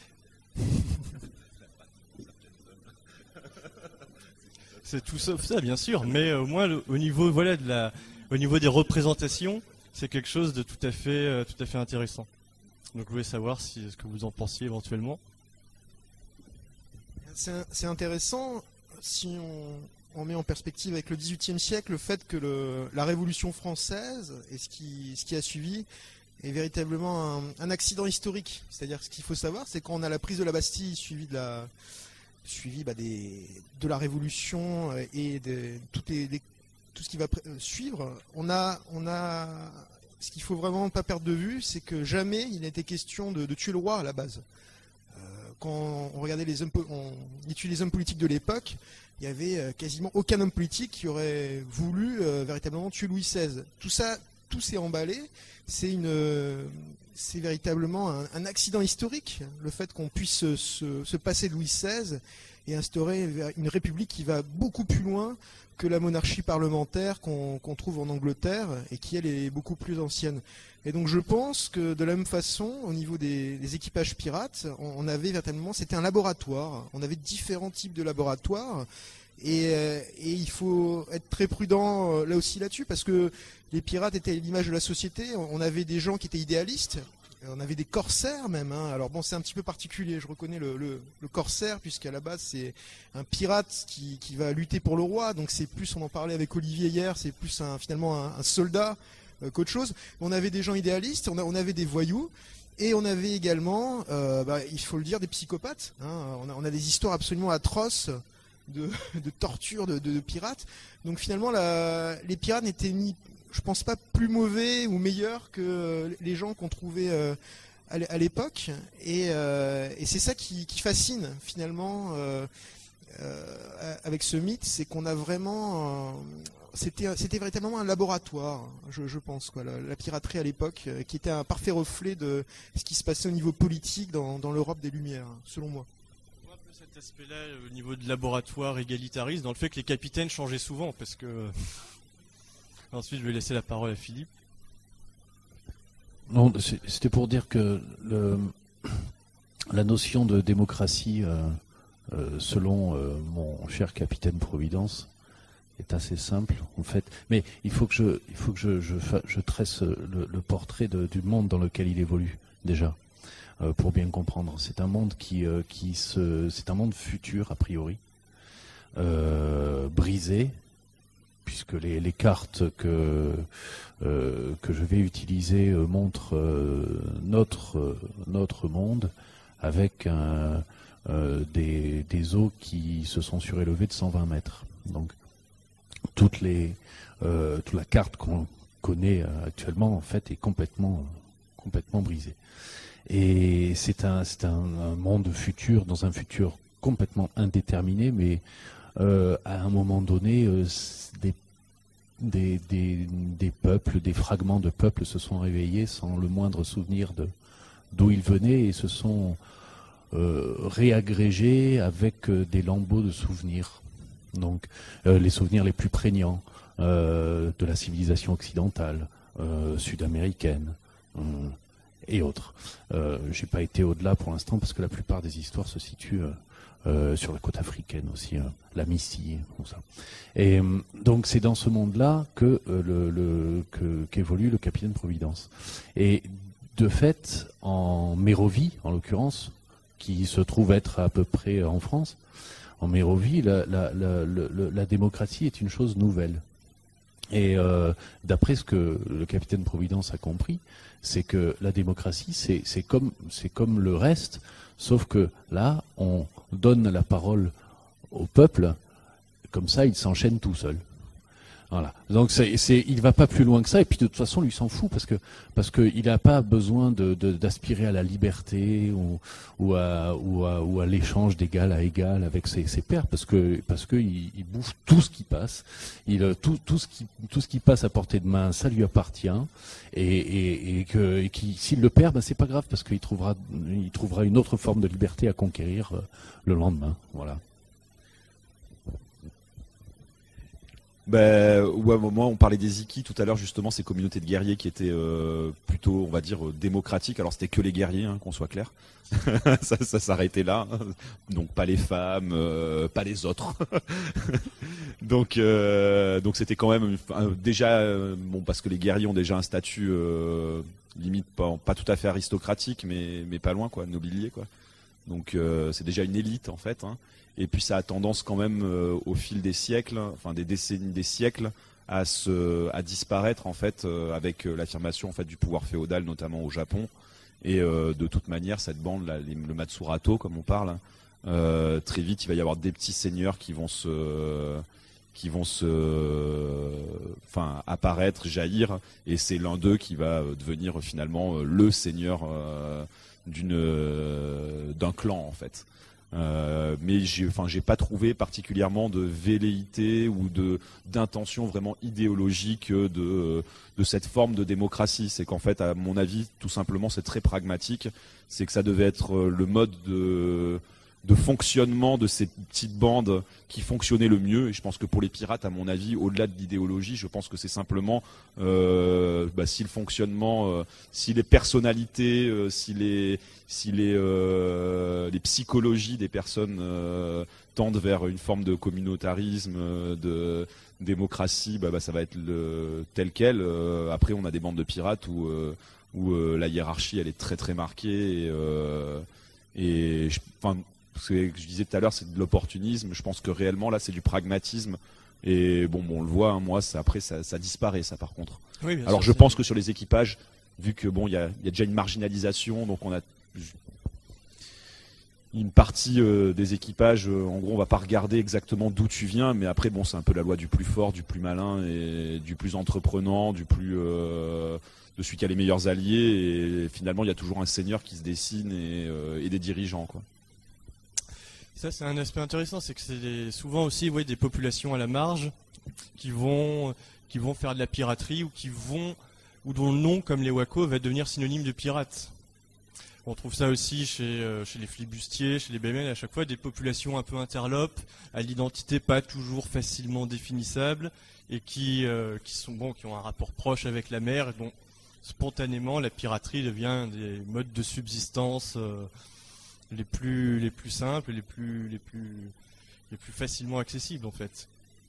C'est tout sauf ça, bien sûr, mais au moins le, au niveau, voilà, de la, au niveau des représentations, c'est quelque chose de tout à fait, euh, tout à fait intéressant. Donc, je voulais savoir si, ce que vous en pensiez éventuellement. C'est intéressant si on, on met en perspective avec le dix-huitième siècle le fait que le, la Révolution française et ce qui, ce qui a suivi est véritablement un, un accident historique. C'est-à-dire ce qu'il faut savoir, c'est quand on a la prise de la Bastille suivie de la, suivie, bah, des, de la Révolution et de toutes les, les tout ce qui va suivre, on a, on a, ce qu'il faut vraiment pas perdre de vue, c'est que jamais il n'a été question de, de tuer le roi à la base. Euh, quand on regardait les hommes, on étudiait les hommes politiques de l'époque, il y avait quasiment aucun homme politique qui aurait voulu euh, véritablement tuer Louis seize. Tout ça, tout s'est emballé. C'est une, c'est véritablement un, un accident historique, le fait qu'on puisse se, se, se passer de Louis seize et instaurer une république qui va beaucoup plus loin que la monarchie parlementaire qu'on qu'on trouve en Angleterre et qui, elle, est beaucoup plus ancienne. Et donc je pense que de la même façon, au niveau des, des équipages pirates, on, on avait véritablement, c'était un laboratoire. On avait différents types de laboratoires. Et, et il faut être très prudent là aussi là-dessus, parce que les pirates étaient l'image de la société. On avait des gens qui étaient idéalistes. On avait des corsaires même, hein. Alors bon, c'est un petit peu particulier, je reconnais le, le, le corsaire, puisqu'à la base c'est un pirate qui, qui va lutter pour le roi, donc c'est plus, on en parlait avec Olivier hier, c'est plus un, finalement un, un soldat euh, qu'autre chose. On avait des gens idéalistes, on, a, on avait des voyous, et on avait également, euh, bah, il faut le dire, des psychopathes, hein. on, a, on a des histoires absolument atroces de, de torture de, de, de pirates. Donc finalement, la, les pirates n'étaient ni, je pense pas, plus mauvais ou meilleurs que les gens qu'on trouvait euh, à l'époque. Et, euh, et c'est ça qui, qui fascine finalement euh, euh, avec ce mythe, c'est qu'on a vraiment, euh, c'était, c'était véritablement un laboratoire, je, je pense, quoi, la, la piraterie à l'époque, euh, qui était un parfait reflet de ce qui se passait au niveau politique dans, dans l'Europe des Lumières, selon moi. Cet aspect-là au niveau de laboratoire égalitariste, dans le fait que les capitaines changeaient souvent, parce que ensuite je vais laisser la parole à Philippe. Non, c'était pour dire que le, la notion de démocratie, euh, euh, selon euh, mon cher capitaine Providence, est assez simple en fait. Mais il faut que je, il faut que je, je, je tresse le, le portrait de, du monde dans lequel il évolue déjà. Pour bien comprendre, c'est un monde qui, euh, qui se, c'est un monde futur a priori, euh, brisé, puisque les, les cartes que euh, que je vais utiliser euh, montrent euh, notre euh, notre monde avec un, euh, des des eaux qui se sont surélevées de cent vingt mètres. Donc toutes les euh, toute la carte qu'on connaît actuellement en fait est complètement complètement brisée. Et c'est un, c'est un, un monde futur, dans un futur complètement indéterminé, mais euh, à un moment donné, euh, des, des, des, des peuples, des fragments de peuples se sont réveillés sans le moindre souvenir de d'où ils venaient et se sont euh, réagrégés avec euh, des lambeaux de souvenirs. Donc euh, les souvenirs les plus prégnants euh, de la civilisation occidentale, euh, sud-américaine, euh, et autres. Euh, j'ai pas été au-delà pour l'instant parce que la plupart des histoires se situent euh, euh, sur la côte africaine aussi, euh, la Missy, tout ça. Et euh, donc c'est dans ce monde-là que euh, le, le que, qu'évolue le capitaine Providence. Et de fait, en Mérovie, en l'occurrence, qui se trouve être à peu près en France, en Mérovie, la, la, la, la, la démocratie est une chose nouvelle. Et euh, d'après ce que le capitaine Providence a compris, c'est que la démocratie, c'est, c'est comme, c'est comme le reste, sauf que là, on donne la parole au peuple, comme ça, il s'enchaîne tout seul. Voilà. Donc c'est, c'est, il va pas plus loin que ça, et puis de toute façon, lui s'en fout parce que parce que il n'a pas besoin de, de, d'aspirer à la liberté ou ou à ou à, ou à l'échange d'égal à égal avec ses, ses pairs, parce que parce que il, il bouffe tout ce qui passe, il tout tout ce qui tout ce qui passe à portée de main, ça lui appartient, et et, et que et qui, s'il le perd, ben c'est pas grave parce qu'il trouvera il trouvera une autre forme de liberté à conquérir euh, le lendemain. Voilà. Ben, ouais, moi, on parlait des Iki tout à l'heure, justement, ces communautés de guerriers qui étaient euh, plutôt, on va dire, euh, démocratiques. Alors, c'était que les guerriers, hein, qu'on soit clair. ça, ça s'arrêtait là. Donc, pas les femmes, euh, pas les autres. donc, euh, donc, c'était quand même euh, déjà, euh, bon, parce que les guerriers ont déjà un statut euh, limite pas, pas tout à fait aristocratique, mais mais pas loin, quoi, nobilier, quoi. Donc, euh, c'est déjà une élite, en fait. Hein. Et puis ça a tendance quand même euh, au fil des siècles, enfin des décennies, des siècles, à se, à disparaître en fait euh, avec euh, l'affirmation en fait du pouvoir féodal, notamment au Japon. Et euh, de toute manière, cette bande, là, les, le Matsurato comme on parle, euh, très vite il va y avoir des petits seigneurs qui vont se, qui vont se, enfin, apparaître, jaillir, et c'est l'un d'eux qui va devenir finalement le seigneur euh, d'une, euh, d'un clan en fait. Euh, mais j'ai, enfin, j'ai pas trouvé particulièrement de velléité ou de d'intention vraiment idéologique de de cette forme de démocratie. C'est qu'en fait, à mon avis, tout simplement, c'est très pragmatique. C'est que ça devait être le mode de de fonctionnement de ces petites bandes qui fonctionnaient le mieux. Et je pense que pour les pirates, à mon avis, au-delà de l'idéologie, je pense que c'est simplement euh, bah, si le fonctionnement, euh, si les personnalités, euh, si les, si les, euh, les psychologies des personnes euh, tendent vers une forme de communautarisme, euh, de démocratie, bah, bah, ça va être le, tel quel. Euh, après, on a des bandes de pirates où, euh, où euh, la hiérarchie, elle est très très marquée. Et, euh, et je, enfin, ce que je disais tout à l'heure, c'est de l'opportunisme. Je pense que réellement, là, c'est du pragmatisme. Et bon, bon on le voit, hein, moi, ça, après, ça, ça disparaît, ça, par contre. Oui, bien Alors, sûr, je pense que sur les équipages, vu que bon, il y a, y a déjà une marginalisation, donc on a une partie euh, des équipages. Euh, en gros, on va pas regarder exactement d'où tu viens, mais après, bon, c'est un peu la loi du plus fort, du plus malin et du plus entreprenant, du plus euh, de celui qui a les meilleurs alliés. Et finalement, il y a toujours un seigneur qui se dessine et, euh, et des dirigeants, quoi. Ça, c'est un aspect intéressant, c'est que c'est des- souvent aussi ouais, des populations à la marge qui vont, qui vont faire de la piraterie ou qui vont, ou dont le nom, comme les Wako, va devenir synonyme de pirate. On trouve ça aussi chez, euh, chez les flibustiers, chez les B M L, à chaque fois des populations un peu interlopes, à l'identité pas toujours facilement définissable et qui, euh, qui sont bon, qui ont un rapport proche avec la mer, et dont spontanément la piraterie devient des modes de subsistance euh, les plus les plus simples, les plus les plus les plus facilement accessibles en fait.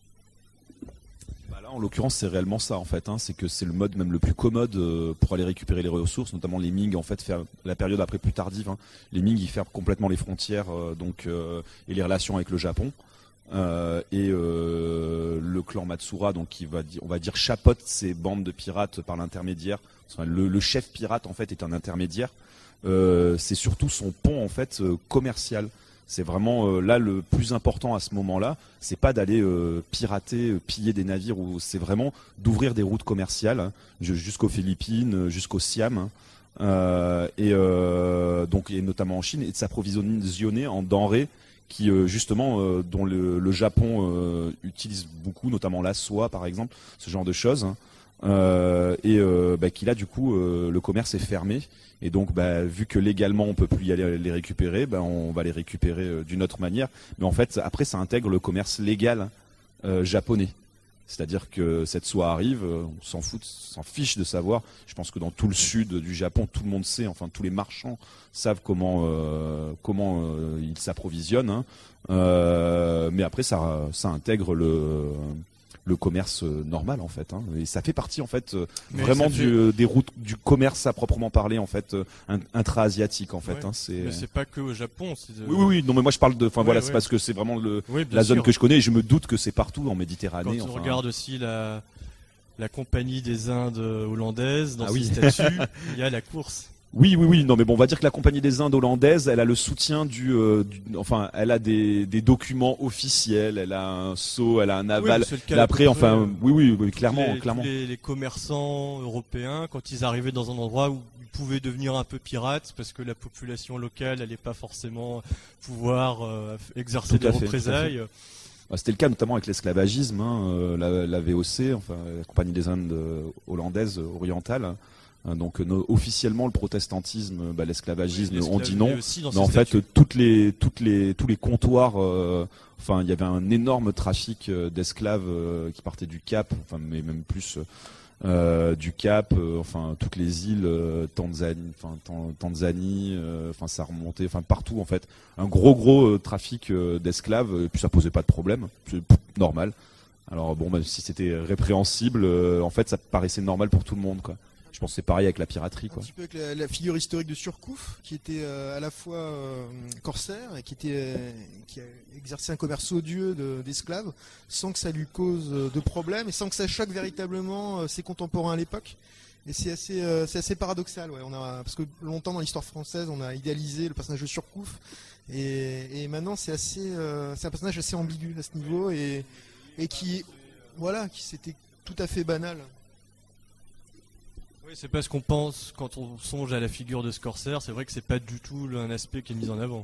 Bah là, en l'occurrence, c'est réellement ça en fait. Hein. C'est que c'est le mode même le plus commode euh, pour aller récupérer les ressources, notamment les Ming. En fait, faire la période après plus tardive. Hein. Les Ming, ils ferment complètement les frontières euh, donc euh, et les relations avec le Japon. Euh, et euh, le clan Matsura, donc qui va dire, on va dire chapeaute ces bandes de pirates par l'intermédiaire. Enfin, le, le chef pirate en fait est un intermédiaire. Euh, c'est surtout son pont en fait euh, commercial. C'est vraiment euh, là le plus important à ce moment-là. C'est pas d'aller euh, pirater, euh, piller des navires, ou c'est vraiment d'ouvrir des routes commerciales hein, jusqu'aux Philippines, jusqu'au Siam, hein, euh, et euh, donc et notamment en Chine, et de s'approvisionner en denrées qui euh, justement euh, dont le, le Japon euh, utilise beaucoup, notamment la soie par exemple, ce genre de choses. Hein. Euh, et euh, bah, qui là du coup euh, le commerce est fermé et donc bah, vu que légalement on peut plus y aller les récupérer, bah, on va les récupérer euh, d'une autre manière, mais en fait après ça intègre le commerce légal euh, japonais, c'est-à-dire que cette soie arrive, euh, on s'en fout, s'en fiche de savoir. Je pense que dans tout le sud du Japon tout le monde sait, enfin tous les marchands savent comment euh, comment euh, ils s'approvisionnent, hein. euh, mais après ça ça intègre le le commerce normal en fait, hein. Et ça fait partie en fait euh, vraiment fait... du, euh, des routes du commerce à proprement parler en fait euh, intra-asiatique en fait. Ouais. Hein, c'est... Mais c'est pas que au Japon. C'est de... Oui oui oui non mais moi je parle de, enfin ouais, voilà ouais. c'est parce que c'est vraiment le oui, la sûr. zone que je connais et je me doute que c'est partout en Méditerranée. Quand on enfin... regarde aussi la la compagnie des Indes hollandaises dans ah, ses oui. statuts, il y a la course. Oui, oui, oui. Non, mais bon, on va dire que la compagnie des Indes hollandaise, elle a le soutien du, euh, du enfin, elle a des, des documents officiels, elle a un sceau, elle a un aval. Oui, Là, après, enfin, euh, oui, oui, oui clairement, les, clairement. Les, les commerçants européens, quand ils arrivaient dans un endroit où ils pouvaient devenir un peu pirates, parce que la population locale n'allait pas forcément pouvoir euh, exercer Tout à des fait, représailles. tout à fait. C'était le cas notamment avec l'esclavagisme, hein, euh, la, la V O C, enfin la compagnie des Indes euh, hollandaises euh, orientales. Hein, donc no, officiellement le protestantisme, bah, l'esclavagisme, oui, on dit non. Mais en fait, statuts. toutes les, toutes les, tous les comptoirs, euh, enfin il y avait un énorme trafic euh, d'esclaves euh, qui partaient du Cap, enfin mais même plus. Euh, du Cap, euh, enfin toutes les îles, euh, Tanzanie, enfin Tanzanie, enfin euh, ça remontait, enfin partout en fait, un gros gros euh, trafic euh, d'esclaves, et puis ça posait pas de problème, c'est normal. Alors bon, bah, si c'était répréhensible, euh, en fait ça paraissait normal pour tout le monde quoi. Je pense que c'est pareil avec la piraterie quoi. Un petit peu avec la, la figure historique de Surcouf, qui était euh, à la fois euh, corsaire et qui était euh, qui a exercé un commerce odieux de, d'esclaves, sans que ça lui cause de problèmes et sans que ça choque véritablement euh, ses contemporains à l'époque. Et c'est assez, euh, c'est assez paradoxal, ouais. On a, parce que longtemps dans l'histoire française, on a idéalisé le personnage de Surcouf, et, et maintenant c'est assez, euh, c'est un personnage assez ambigu à ce niveau. Et et qui, voilà, qui c'était tout à fait banal. Oui, c'est pas ce qu'on pense quand on songe à la figure de Scorsese. C'est vrai que c'est pas du tout un aspect qui est mis en avant.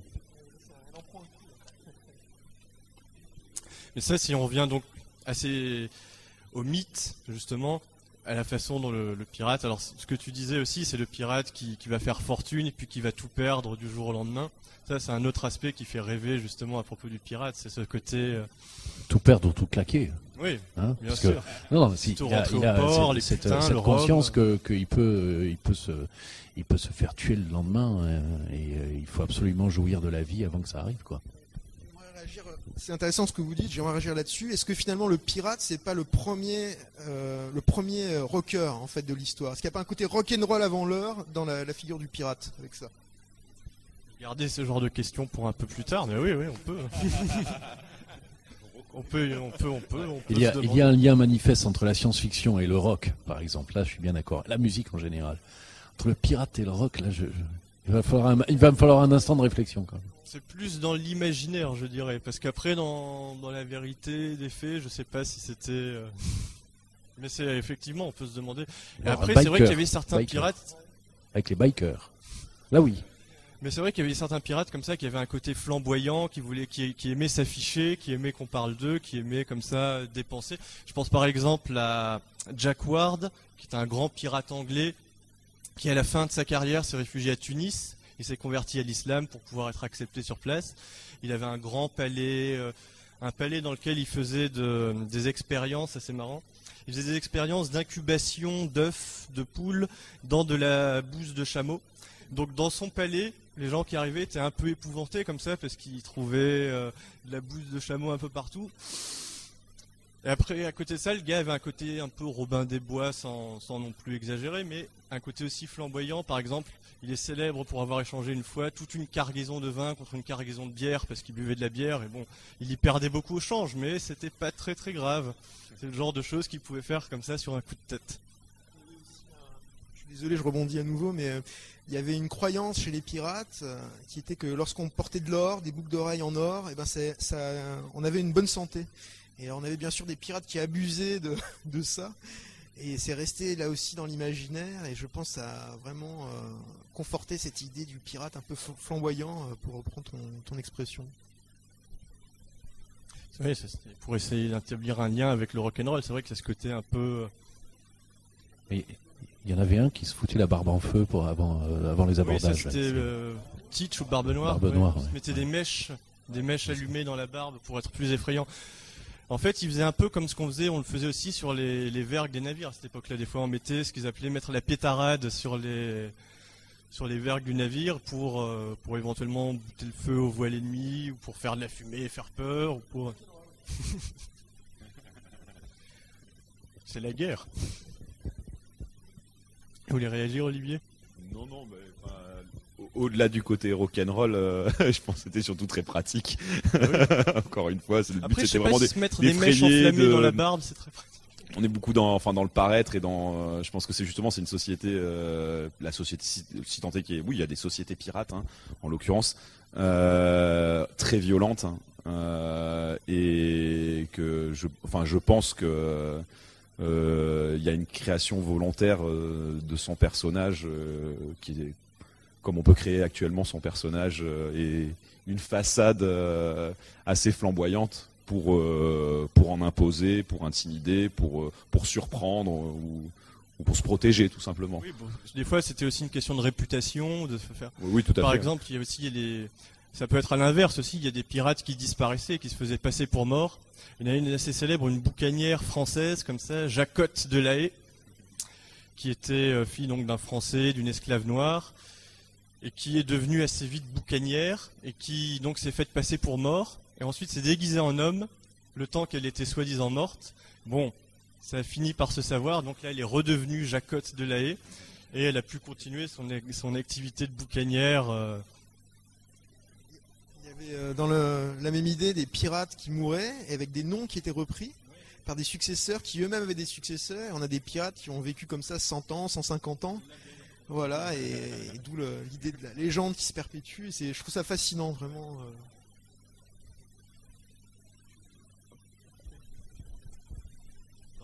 Mais ça, si on revient donc assez au mythe, justement, à la façon dont le, le pirate. Alors, ce que tu disais aussi, c'est le pirate qui, qui va faire fortune et puis qui va tout perdre du jour au lendemain. Ça, c'est un autre aspect qui fait rêver justement à propos du pirate. C'est ce côté. Euh... Tout perdre ou tout claquer. Oui, hein, bien parce sûr. Que, non, non, si, tout il a, il a port, cette, putains, cette le conscience rhum. que qu'il peut, il peut se, il peut se faire tuer le lendemain euh, et euh, il faut absolument jouir de la vie avant que ça arrive, quoi. C'est intéressant ce que vous dites, j'aimerais réagir là-dessus. Est-ce que finalement le pirate, c'est pas le premier, euh, le premier rocker en fait de l'histoire? Est-ce qu'il n'y a pas un côté rock'n'roll avant l'heure dans la, la figure du pirate avec ça? Gardez ce genre de questions pour un peu plus tard, mais oui, oui, on peut. on peut, on peut, on peut. On peut il, y a, se il y a un lien manifeste entre la science-fiction et le rock, par exemple. Là, je suis bien d'accord. La musique en général. Entre le pirate et le rock, là, je, je... Il, va falloir un... il va me falloir un instant de réflexion quand même. C'est plus dans l'imaginaire, je dirais, parce qu'après, dans, dans la vérité des faits, je sais pas si c'était. Euh... Mais c'est effectivement, on peut se demander. Et Alors, après, biker, c'est vrai qu'il y avait certains biker. pirates. Avec les bikers. Là, oui. Mais c'est vrai qu'il y avait certains pirates comme ça qui avaient un côté flamboyant, qui voulaient, qui, qui aimaient s'afficher, qui aimaient qu'on parle d'eux, qui aimaient comme ça dépenser. Je pense par exemple à Jack Ward, qui est un grand pirate anglais, qui à la fin de sa carrière s'est réfugié à Tunis. Il s'est converti à l'islam pour pouvoir être accepté sur place. Il avait un grand palais, euh, un palais dans lequel il faisait de, des expériences assez marrantes. Il faisait des expériences d'incubation d'œufs, de poules dans de la bouse de chameau. Donc dans son palais, les gens qui arrivaient étaient un peu épouvantés comme ça parce qu'ils trouvaient euh, de la bouse de chameau un peu partout. Et après, à côté de ça, le gars avait un côté un peu Robin des Bois sans, sans non plus exagérer, mais un côté aussi flamboyant. Par exemple, il est célèbre pour avoir échangé une fois toute une cargaison de vin contre une cargaison de bière parce qu'il buvait de la bière. Et bon, il y perdait beaucoup au change, mais c'était pas très très grave. C'est le genre de choses qu'il pouvait faire comme ça sur un coup de tête. Je suis désolé, je rebondis à nouveau, mais euh, il y avait une croyance chez les pirates euh, qui était que lorsqu'on portait de l'or, des boucles d'oreilles en or, et ben c'est, ça, on avait une bonne santé. Et on avait bien sûr des pirates qui abusaient de, de ça. Et c'est resté là aussi dans l'imaginaire. Et je pense que ça a vraiment euh, conforté cette idée du pirate un peu flamboyant, euh, pour reprendre ton, ton expression. Oui, c'était pour essayer d'établir un lien avec le rock'n'roll. C'est vrai que c'est ce côté un peu... Mais il y en avait un qui se foutait la barbe en feu pour avant, euh, avant les abordages. Oui, ça, c'était euh, Teach ou Barbe Noire. Barbe ouais. Noire, Il se ouais. mettait des mèches, des mèches allumées dans la barbe pour être plus effrayant. En fait, il faisait un peu comme ce qu'on faisait, on le faisait aussi sur les, les vergues des navires à cette époque-là. Des fois, on mettait ce qu'ils appelaient mettre la pétarade sur les, sur les vergues du navire pour, euh, pour éventuellement buter le feu aux voiles ennemies, ou pour faire de la fumée et faire peur, ou pour... C'est la guerre. Vous voulez réagir, Olivier? Non, non, mais enfin, au-delà du côté rock'n'roll, euh, je pense que c'était surtout très pratique. Ah oui. Encore une fois, c'est le but, Après, je sais c'était pas vraiment si des, se mettre des mèches d'effrayer, enflammées de- dans la barbe, c'est très pratique. On est beaucoup dans, enfin, dans le paraître et dans. Euh, je pense que c'est justement, c'est une société, euh, la société si, si tant est qui est. Oui, il y a des sociétés pirates, hein, en l'occurrence, euh, très violentes, hein, euh, et que je, enfin, je pense que euh, il y a une création volontaire euh, de son personnage euh, qui est, comme on peut créer actuellement son personnage, euh, et une façade euh, assez flamboyante pour euh, pour en imposer, pour intimider, pour euh, pour surprendre, euh, ou, ou pour se protéger tout simplement. Oui, bon, des fois, c'était aussi une question de réputation, de se faire. Oui, oui, tout à Par fait. exemple, il y a aussi des. Ça peut être à l'inverse aussi. Il y a des pirates qui disparaissaient, qui se faisaient passer pour morts. Il y en a une assez célèbre, une boucanière française comme ça, Jacotte de la Haye, qui était euh, fille donc d'un Français, d'une esclave noire, et qui est devenue assez vite boucanière, et qui donc s'est faite passer pour mort, et ensuite s'est déguisée en homme, le temps qu'elle était soi-disant morte. Bon, ça a fini par se savoir, donc là elle est redevenue Jacotte de la Haye, et elle a pu continuer son, son activité de boucanière. Euh, Il y avait euh, dans le, la même idée des pirates qui mouraient et avec des noms qui étaient repris par des successeurs qui eux-mêmes avaient des successeurs. On a des pirates qui ont vécu comme ça cent ans, cent cinquante ans. Voilà, et, et d'où le- l'idée de la légende qui se perpétue. Et c'est, je trouve ça fascinant, vraiment. euh.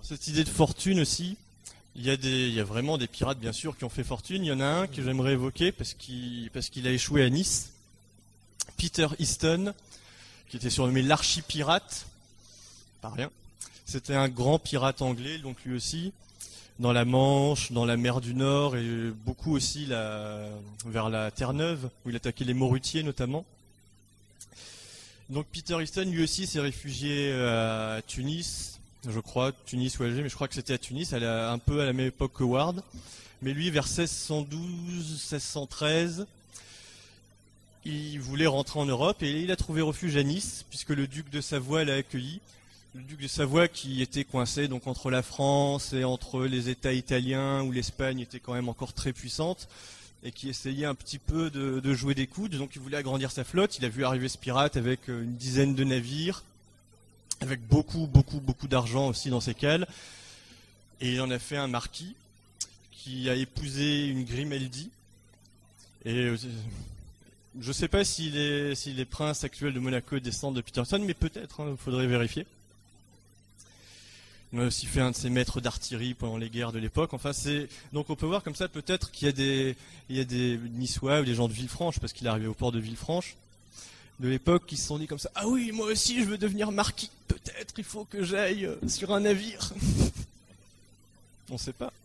Cette idée de fortune aussi, il y a des, il y a vraiment des pirates bien sûr qui ont fait fortune. Il y en a un que j'aimerais évoquer parce qu'il, parce qu'il a échoué à Nice. Peter Easton, qui était surnommé l'archipirate, pas rien. C'était un grand pirate anglais, donc lui aussi, dans la Manche, dans la mer du Nord et beaucoup aussi la, vers la Terre-Neuve, où il attaquait les Morutiers notamment. Donc Peter Easton, lui aussi, s'est réfugié à Tunis, je crois, Tunis ou Alger, mais je crois que c'était à Tunis, à la, un peu à la même époque que Ward. Mais lui, vers seize cent douze, seize cent treize, il voulait rentrer en Europe et il a trouvé refuge à Nice, puisque le duc de Savoie l'a accueilli. Le duc de Savoie qui était coincé donc entre la France et entre les États italiens, où l'Espagne était quand même encore très puissante, et qui essayait un petit peu de, de jouer des coudes. Donc il voulait agrandir sa flotte. Il a vu arriver ce pirate avec une dizaine de navires, avec beaucoup, beaucoup, beaucoup d'argent aussi dans ses cales. Et il en a fait un marquis qui a épousé une Grimaldi. Et je ne sais pas si les, si les princes actuels de Monaco descendent de Peterson, mais peut-être, il hein, faudrait vérifier. On a aussi fait un de ses maîtres d'artillerie pendant les guerres de l'époque. Enfin, c'est donc on peut voir comme ça peut-être qu'il y a des, il y a des Niçois ou des gens de Villefranche, parce qu'il est arrivé au port de Villefranche, de l'époque, qui se sont dit comme ça. Ah oui, moi aussi, je veux devenir marquis. Peut-être, il faut que j'aille sur un navire. On ne sait pas.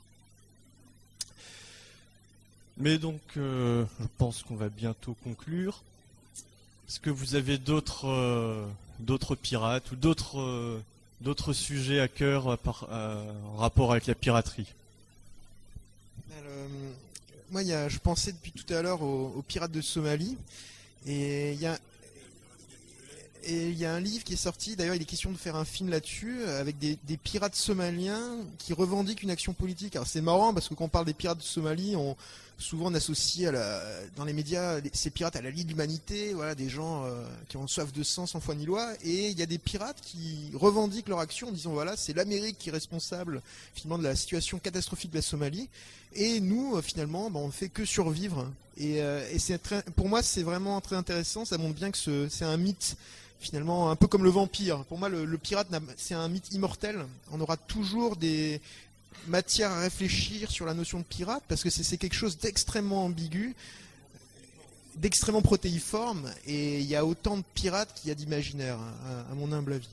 Mais donc, euh, je pense qu'on va bientôt conclure. Est-ce que vous avez d'autres, euh, d'autres pirates ou d'autres euh, d'autres sujets à cœur par, euh, en rapport avec la piraterie? Alors, moi, il y a, je pensais depuis tout à l'heure aux, aux pirates de Somalie, et il y a et il y a un livre qui est sorti. D'ailleurs, il est question de faire un film là-dessus avec des, des pirates somaliens qui revendiquent une action politique. Alors c'est marrant parce que quand on parle des pirates de Somalie, on souvent on associe à la, dans les médias ces pirates à la Ligue de l'humanité, voilà, des gens euh, qui ont soif de sang, sans foi ni loi. Et il y a des pirates qui revendiquent leur action en disant voilà, c'est l'Amérique qui est responsable finalement de la situation catastrophique de la Somalie. Et nous, euh, finalement, ben, on ne fait que survivre. Et, euh, et c'est très, pour moi, c'est vraiment très intéressant. Ça montre bien que ce, c'est un mythe. Finalement, un peu comme le vampire. Pour moi, le, le pirate, c'est un mythe immortel. On aura toujours des matières à réfléchir sur la notion de pirate, parce que c'est, c'est quelque chose d'extrêmement ambigu, d'extrêmement protéiforme, et il y a autant de pirates qu'il y a d'imaginaires, à, à mon humble avis.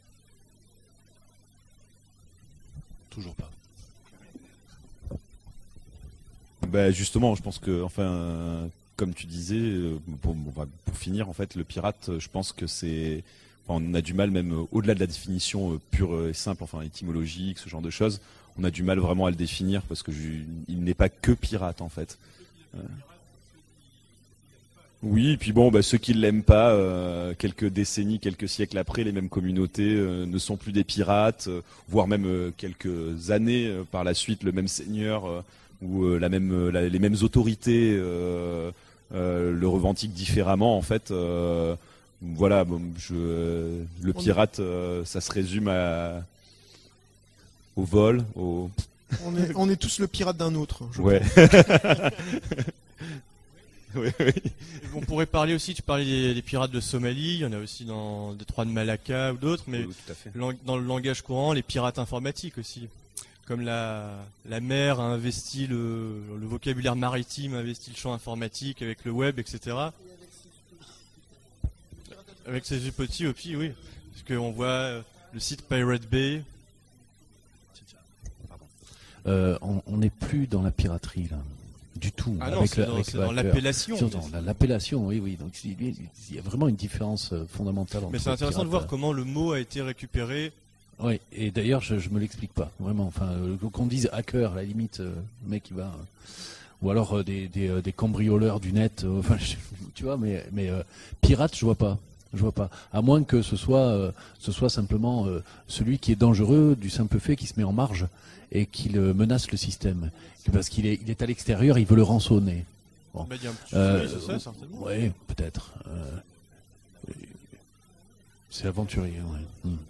Toujours pas. Bah justement, je pense que, enfin... Euh... Comme tu disais, pour, pour finir, en fait, le pirate, je pense que c'est, enfin, on a du mal, même au-delà de la définition pure et simple, enfin étymologique, ce genre de choses, on a du mal vraiment à le définir parce que je, il n'est pas que pirate en fait. Euh... Oui, et puis bon, bah, ceux qui ne l'aiment pas, euh, quelques décennies, quelques siècles après, les mêmes communautés euh, ne sont plus des pirates, euh, voire même euh, quelques années euh, par la suite, le même seigneur euh, ou euh, la même, euh, la, les mêmes autorités euh, euh, le revendiquent différemment en fait. Euh, voilà, bon, je, euh, le pirate, euh, ça se résume à, au vol, au... On est, on est tous le pirate d'un autre. Je ouais. Oui, oui. On pourrait parler aussi, tu parlais des, des pirates de Somalie, il y en a aussi dans le détroit de Malacca ou d'autres, mais oui, tout à fait. Dans le langage courant, les pirates informatiques aussi. Comme la, la mer a investi le, le vocabulaire maritime, a investi le champ informatique avec le web, et cetera. Avec ses petits aussi, oui. Parce qu'on voit le site Pirate Bay. Euh, on n'est plus dans la piraterie là. Du tout. Ah non, c'est dans, c'est dans l'appellation. C'est dans l'appellation, oui, oui. Donc il y a vraiment une différence fondamentale entre. Mais c'est intéressant pirate, de voir comment le mot a été récupéré. Oui, et d'ailleurs, je, je me l'explique pas, vraiment. Enfin, euh, qu'on dise hacker, à la limite, euh, le mec il va, euh, ou alors euh, des, des, euh, des cambrioleurs du net. Euh, enfin, je, tu vois, mais mais euh, pirate, je vois pas. Je vois pas. À moins que ce soit, euh, ce soit simplement euh, celui qui est dangereux du simple fait qu'il se met en marge et qu'il euh, menace le système. Parce qu'il est, il est à l'extérieur, il veut le rançonner. Bon. Bah, il y a un petit euh, c'est ça, certainement. Oui, peut-être. Euh, c'est aventurier, oui. Hmm.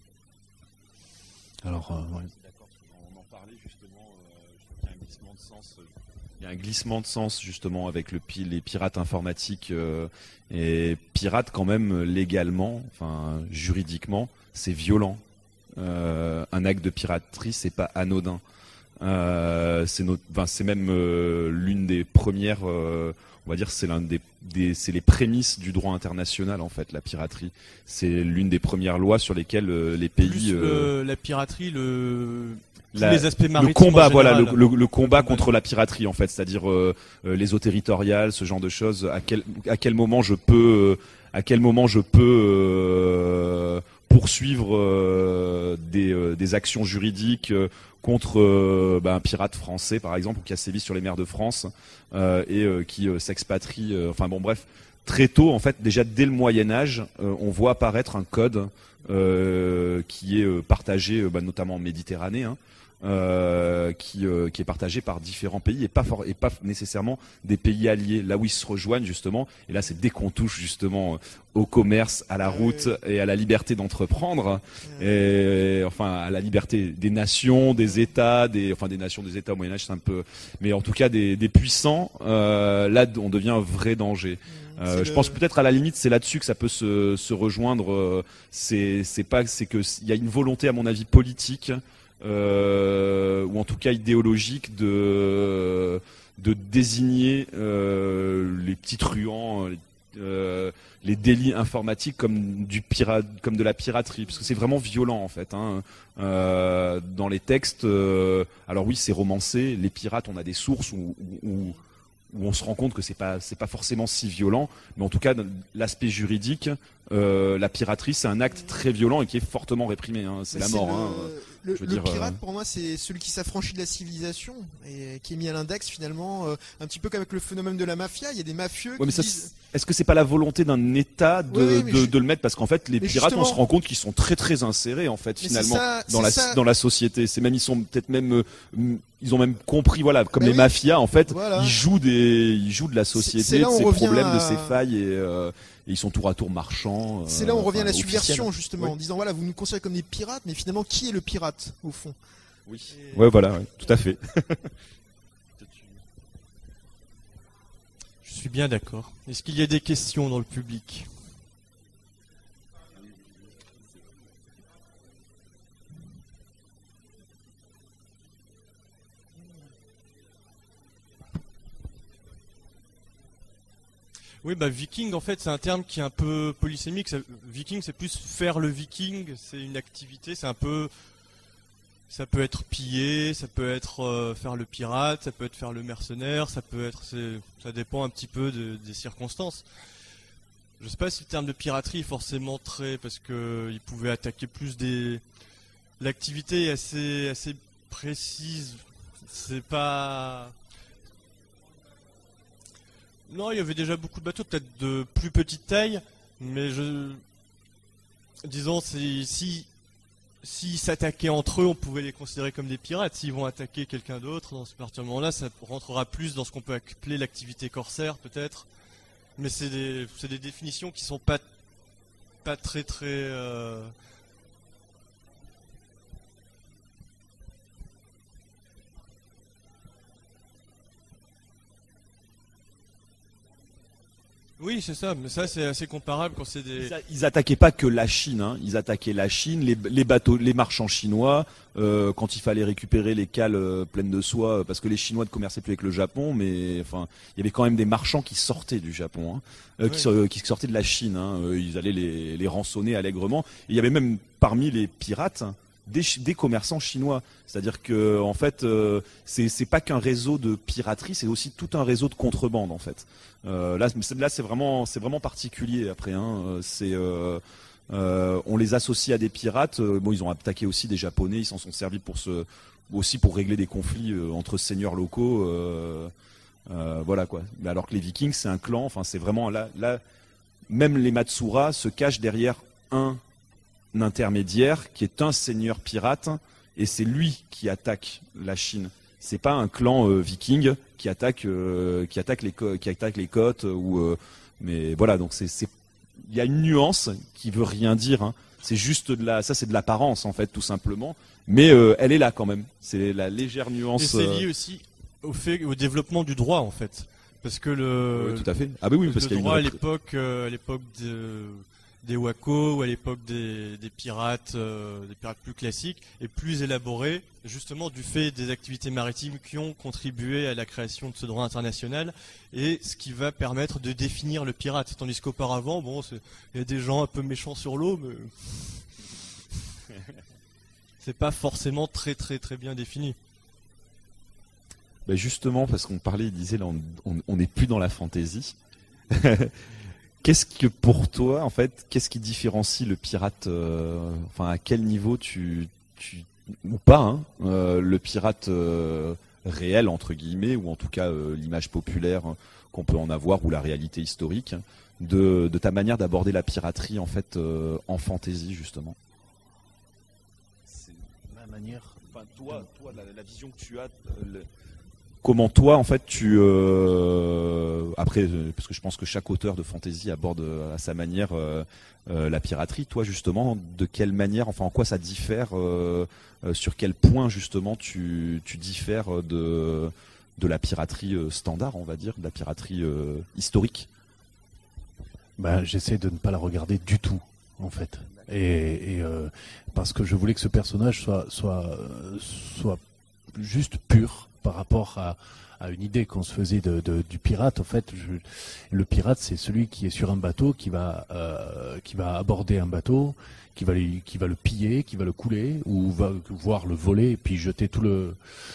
Alors, euh, ouais. D'accord, on en parlait justement, euh, je crois qu'il y a un glissement de sens. Il y a un glissement de sens justement avec le, les pirates informatiques euh, et pirates quand même légalement, enfin juridiquement, c'est violent. Euh, un acte de piraterie, c'est pas anodin. Euh, c'est notre, enfin, c'est même euh, l'une des premières, euh, on va dire, c'est l'un des, des, c'est les prémices du droit international en fait, la piraterie. C'est l'une des premières lois sur lesquelles euh, les pays. Plus euh, le- la piraterie, le tous la- les aspects le maritimes. combat, en voilà, le, général. le- le combat contre la piraterie en fait, c'est-à-dire euh, euh, les eaux territoriales, ce genre de choses. À quel, à quel moment je peux, euh, à quel moment je peux euh, poursuivre euh, des, euh, des actions juridiques euh, contre euh, bah, un pirate français par exemple, ou qui a sévi sur les mers de France euh, et euh, qui euh, s'expatrie. euh, enfin bon, bref, très tôt en fait, déjà dès le Moyen Âge, euh, on voit apparaître un code euh, qui est euh, partagé, euh, bah, notamment en Méditerranée. Hein, euh, qui, euh, qui est partagé par différents pays et pas, for- et pas nécessairement des pays alliés, là où ils se rejoignent justement. Et là, c'est dès qu'on touche justement euh, au commerce, à la route et à la liberté d'entreprendre, et enfin à la liberté des nations, des États, des enfin des nations, des États au Moyen Âge, c'est un peu, mais en tout cas des, des puissants. Euh, là, on devient un vrai danger. Euh, C'est je le- pense peut-être à la limite, c'est là-dessus que ça peut se, se rejoindre. euh, C'est c'est pas, c'est que il y a une volonté, à mon avis, politique. Euh, ou en tout cas idéologique de de désigner euh, les petits truands, les, euh, les délits informatiques comme du pirate, comme de la piraterie, parce que c'est vraiment violent en fait. Hein. Euh, dans les textes, euh, alors oui, c'est romancé. Les pirates, on a des sources où, où, où où on se rend compte que c'est pas c'est pas forcément si violent, mais en tout cas dans l'aspect juridique, euh, la piraterie c'est un acte très violent et qui est fortement réprimé. Hein. C'est la mort. le, Hein. le, je veux le dire, pirate, euh, pour moi, c'est celui qui s'affranchit de la civilisation et qui est mis à l'index finalement, euh, un petit peu comme avec le phénomène de la mafia. Il y a des mafieux Ouais, mais qui ça, disent... est-ce que c'est pas la volonté d'un État de, Oui, oui, mais de, je- de le mettre, parce qu'en fait les Mais pirates on justement- se rend compte qu'ils sont très très insérés en fait Mais finalement c'est ça, dans c'est la ça. dans la société. C'est même ils sont peut-être même euh, m- ils ont même compris, voilà, comme Bah les oui. mafias en fait, Voilà. ils jouent des ils jouent de la société, c'est là de où on ses revient problèmes, de à- ses failles, et, euh, et ils sont tour à tour marchands. C'est euh, là où on revient à enfin, la subversion officiels. justement, Oui. en disant voilà, vous nous considérez comme des pirates, mais finalement qui est le pirate au fond? Oui. Et- Ouais, voilà, ouais, tout à fait. Je suis bien d'accord. Est-ce qu'il y a des questions dans le public? Oui, bah viking en fait c'est un terme qui est un peu polysémique. Ça- viking c'est plus faire le viking, c'est une activité, c'est un peu, ça peut être piller, ça peut être euh, faire le pirate, ça peut être faire le mercenaire, ça peut être, c'est- ça dépend un petit peu de- des circonstances. Je sais pas si le terme de piraterie est forcément très, parce que il pouvait attaquer plus des, l'activité est assez assez précise. C'est pas. Non, il y avait déjà beaucoup de bateaux, peut-être de plus petite taille, mais je. Disons, c'est- si. S'ils s'attaquaient entre eux, on pouvait les considérer comme des pirates. S'ils vont attaquer quelqu'un d'autre, dans ce partir du moment-là, ça rentrera plus dans ce qu'on peut appeler l'activité corsaire, peut-être. Mais c'est des, c'est des définitions qui sont pas, pas très très. euh, Oui, c'est ça, mais ça c'est assez comparable quand c'est des. Ils, a- ils attaquaient pas que la Chine, hein. Ils attaquaient la Chine, les, les bateaux, les marchands chinois, euh, quand il fallait récupérer les cales euh, pleines de soie, euh, parce que les Chinois ne commerçaient plus avec le Japon, mais enfin, il y avait quand même des marchands qui sortaient du Japon, hein, euh, qui, Oui. so- qui sortaient de la Chine. Hein. Euh, Ils allaient les, les rançonner allègrement. Et il y avait même parmi les pirates des, chi- des commerçants chinois. C'est-à-dire que en fait, euh, c'est c'est pas qu'un réseau de piraterie, c'est aussi tout un réseau de contrebande en fait. Euh, là, c'est- là, c'est vraiment, c'est vraiment particulier. Après, hein, euh, c'est, euh, euh, on les associe à des pirates. Euh, Bon, ils ont attaqué aussi des Japonais. Ils s'en sont servis pour se, aussi pour régler des conflits euh, entre seigneurs locaux. Euh, euh, voilà quoi. Mais alors que les Vikings, c'est un clan. Enfin, c'est vraiment là, là, même les Matsura se cachent derrière un intermédiaire qui est un seigneur pirate, et c'est lui qui attaque la Chine. C'est pas un clan euh, viking qui attaque, euh, qui attaque les co- qui attaque les côtes euh, ou euh, mais voilà, donc c'est c'est il y a une nuance qui veut rien dire. Hein. C'est juste de la ça c'est de l'apparence en fait tout simplement, mais euh, elle est là quand même. C'est la légère nuance. Et c'est euh, lié aussi au fait, au développement du droit en fait, parce que le. ouais, tout à fait. Ah oui oui Parce parce que qu'il y le a droit à une l'époque, euh, à l'époque de- des Wako ou à l'époque des, des pirates, euh, des pirates plus classiques, est plus élaboré, justement du fait des activités maritimes qui ont contribué à la création de ce droit international, et ce qui va permettre de définir le pirate. Tandis qu'auparavant, bon, il y a des gens un peu méchants sur l'eau, mais c'est pas forcément très très très bien défini. Ben justement, parce qu'on parlait, il disait, là, on n'est plus dans la fantaisie. Qu'est-ce que pour toi, en fait, qu'est-ce qui différencie le pirate, euh, enfin, à quel niveau tu, tu ou pas, hein, euh, le pirate euh, réel, entre guillemets, ou en tout cas euh, l'image populaire qu'on peut en avoir, ou la réalité historique, de, de ta manière d'aborder la piraterie, en fait, euh, en fantaisie, justement? C'est ma manière. Enfin, toi, toi la, la vision que tu as... Le... Comment toi, en fait, tu... Euh, après, euh, parce que je pense que chaque auteur de fantasy aborde euh, à sa manière euh, euh, la piraterie. Toi, justement, de quelle manière, enfin, en quoi ça diffère euh, euh, sur quel point, justement, tu, tu diffères de, de la piraterie euh, standard, on va dire, de la piraterie euh, historique? Ben, j'essaie de ne pas la regarder du tout, en fait. Et, et euh, parce que je voulais que ce personnage soit, soit, soit juste pur par rapport à, à une idée qu'on se faisait de, de, du pirate. En fait, je, le pirate, c'est celui qui est sur un bateau, qui va, euh, qui va aborder un bateau, qui va, les, qui va le piller, qui va le couler, ou va voir le voler et puis jeter tout le,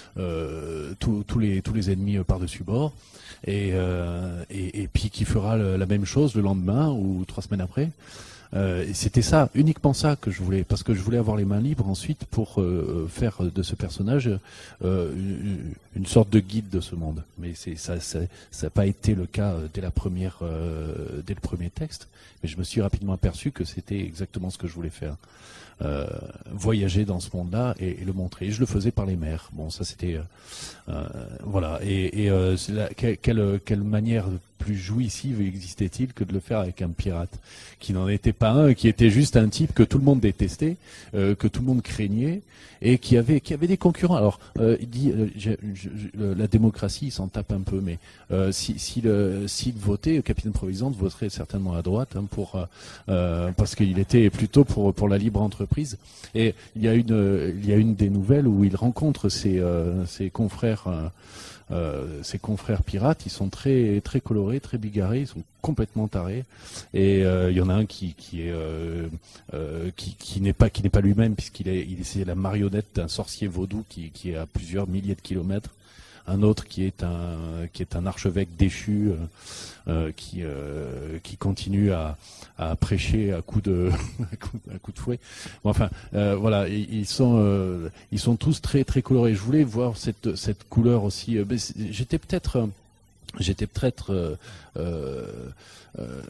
euh, tout, tous les, tous les ennemis par-dessus bord. Et, euh, et, et puis qui fera le, la même chose le lendemain ou trois semaines après. Euh, et c'était ça, uniquement ça que je voulais, parce que je voulais avoir les mains libres ensuite pour euh, faire de ce personnage euh, une, une sorte de guide de ce monde. Mais c'est ça, ça, ça n'a pas été le cas dès la première, euh, dès le premier texte. Mais je me suis rapidement aperçu que c'était exactement ce que je voulais faire. Euh, voyager dans ce monde-là et, et le montrer. Et je le faisais par les mers. Bon, ça c'était euh, voilà. Et, et euh, la, quelle, quelle manière plus jouissive existait-il que de le faire avec un pirate qui n'en était pas un, qui était juste un type que tout le monde détestait, euh, que tout le monde craignait et qui avait qui avait des concurrents. Alors euh, il dit euh, je, je, je, la démocratie, il s'en tape un peu, mais euh, si si le s'il votait, le capitaine Providence voterait certainement à droite hein, pour euh, parce qu'il était plutôt pour pour la libre entreprise. Et il y a une il y a une des nouvelles où il rencontre ses euh, ses confrères euh, Euh, ses confrères pirates, ils sont très très colorés, très bigarrés, ils sont complètement tarés. Et euh, il y en a un qui qui est euh, euh, qui, qui n'est pas qui n'est pas lui-même puisqu'il est il est la marionnette d'un sorcier vaudou qui qui est à plusieurs milliers de kilomètres. Un autre qui est un qui est un archevêque déchu euh, euh, qui euh, qui continue à à prêcher à coups de à coups coup de fouet. Bon, enfin euh, voilà, ils, ils sont euh, ils sont tous très très colorés. Je voulais voir cette cette couleur aussi. Euh, j'étais peut-être j'étais peut-être euh, euh, euh,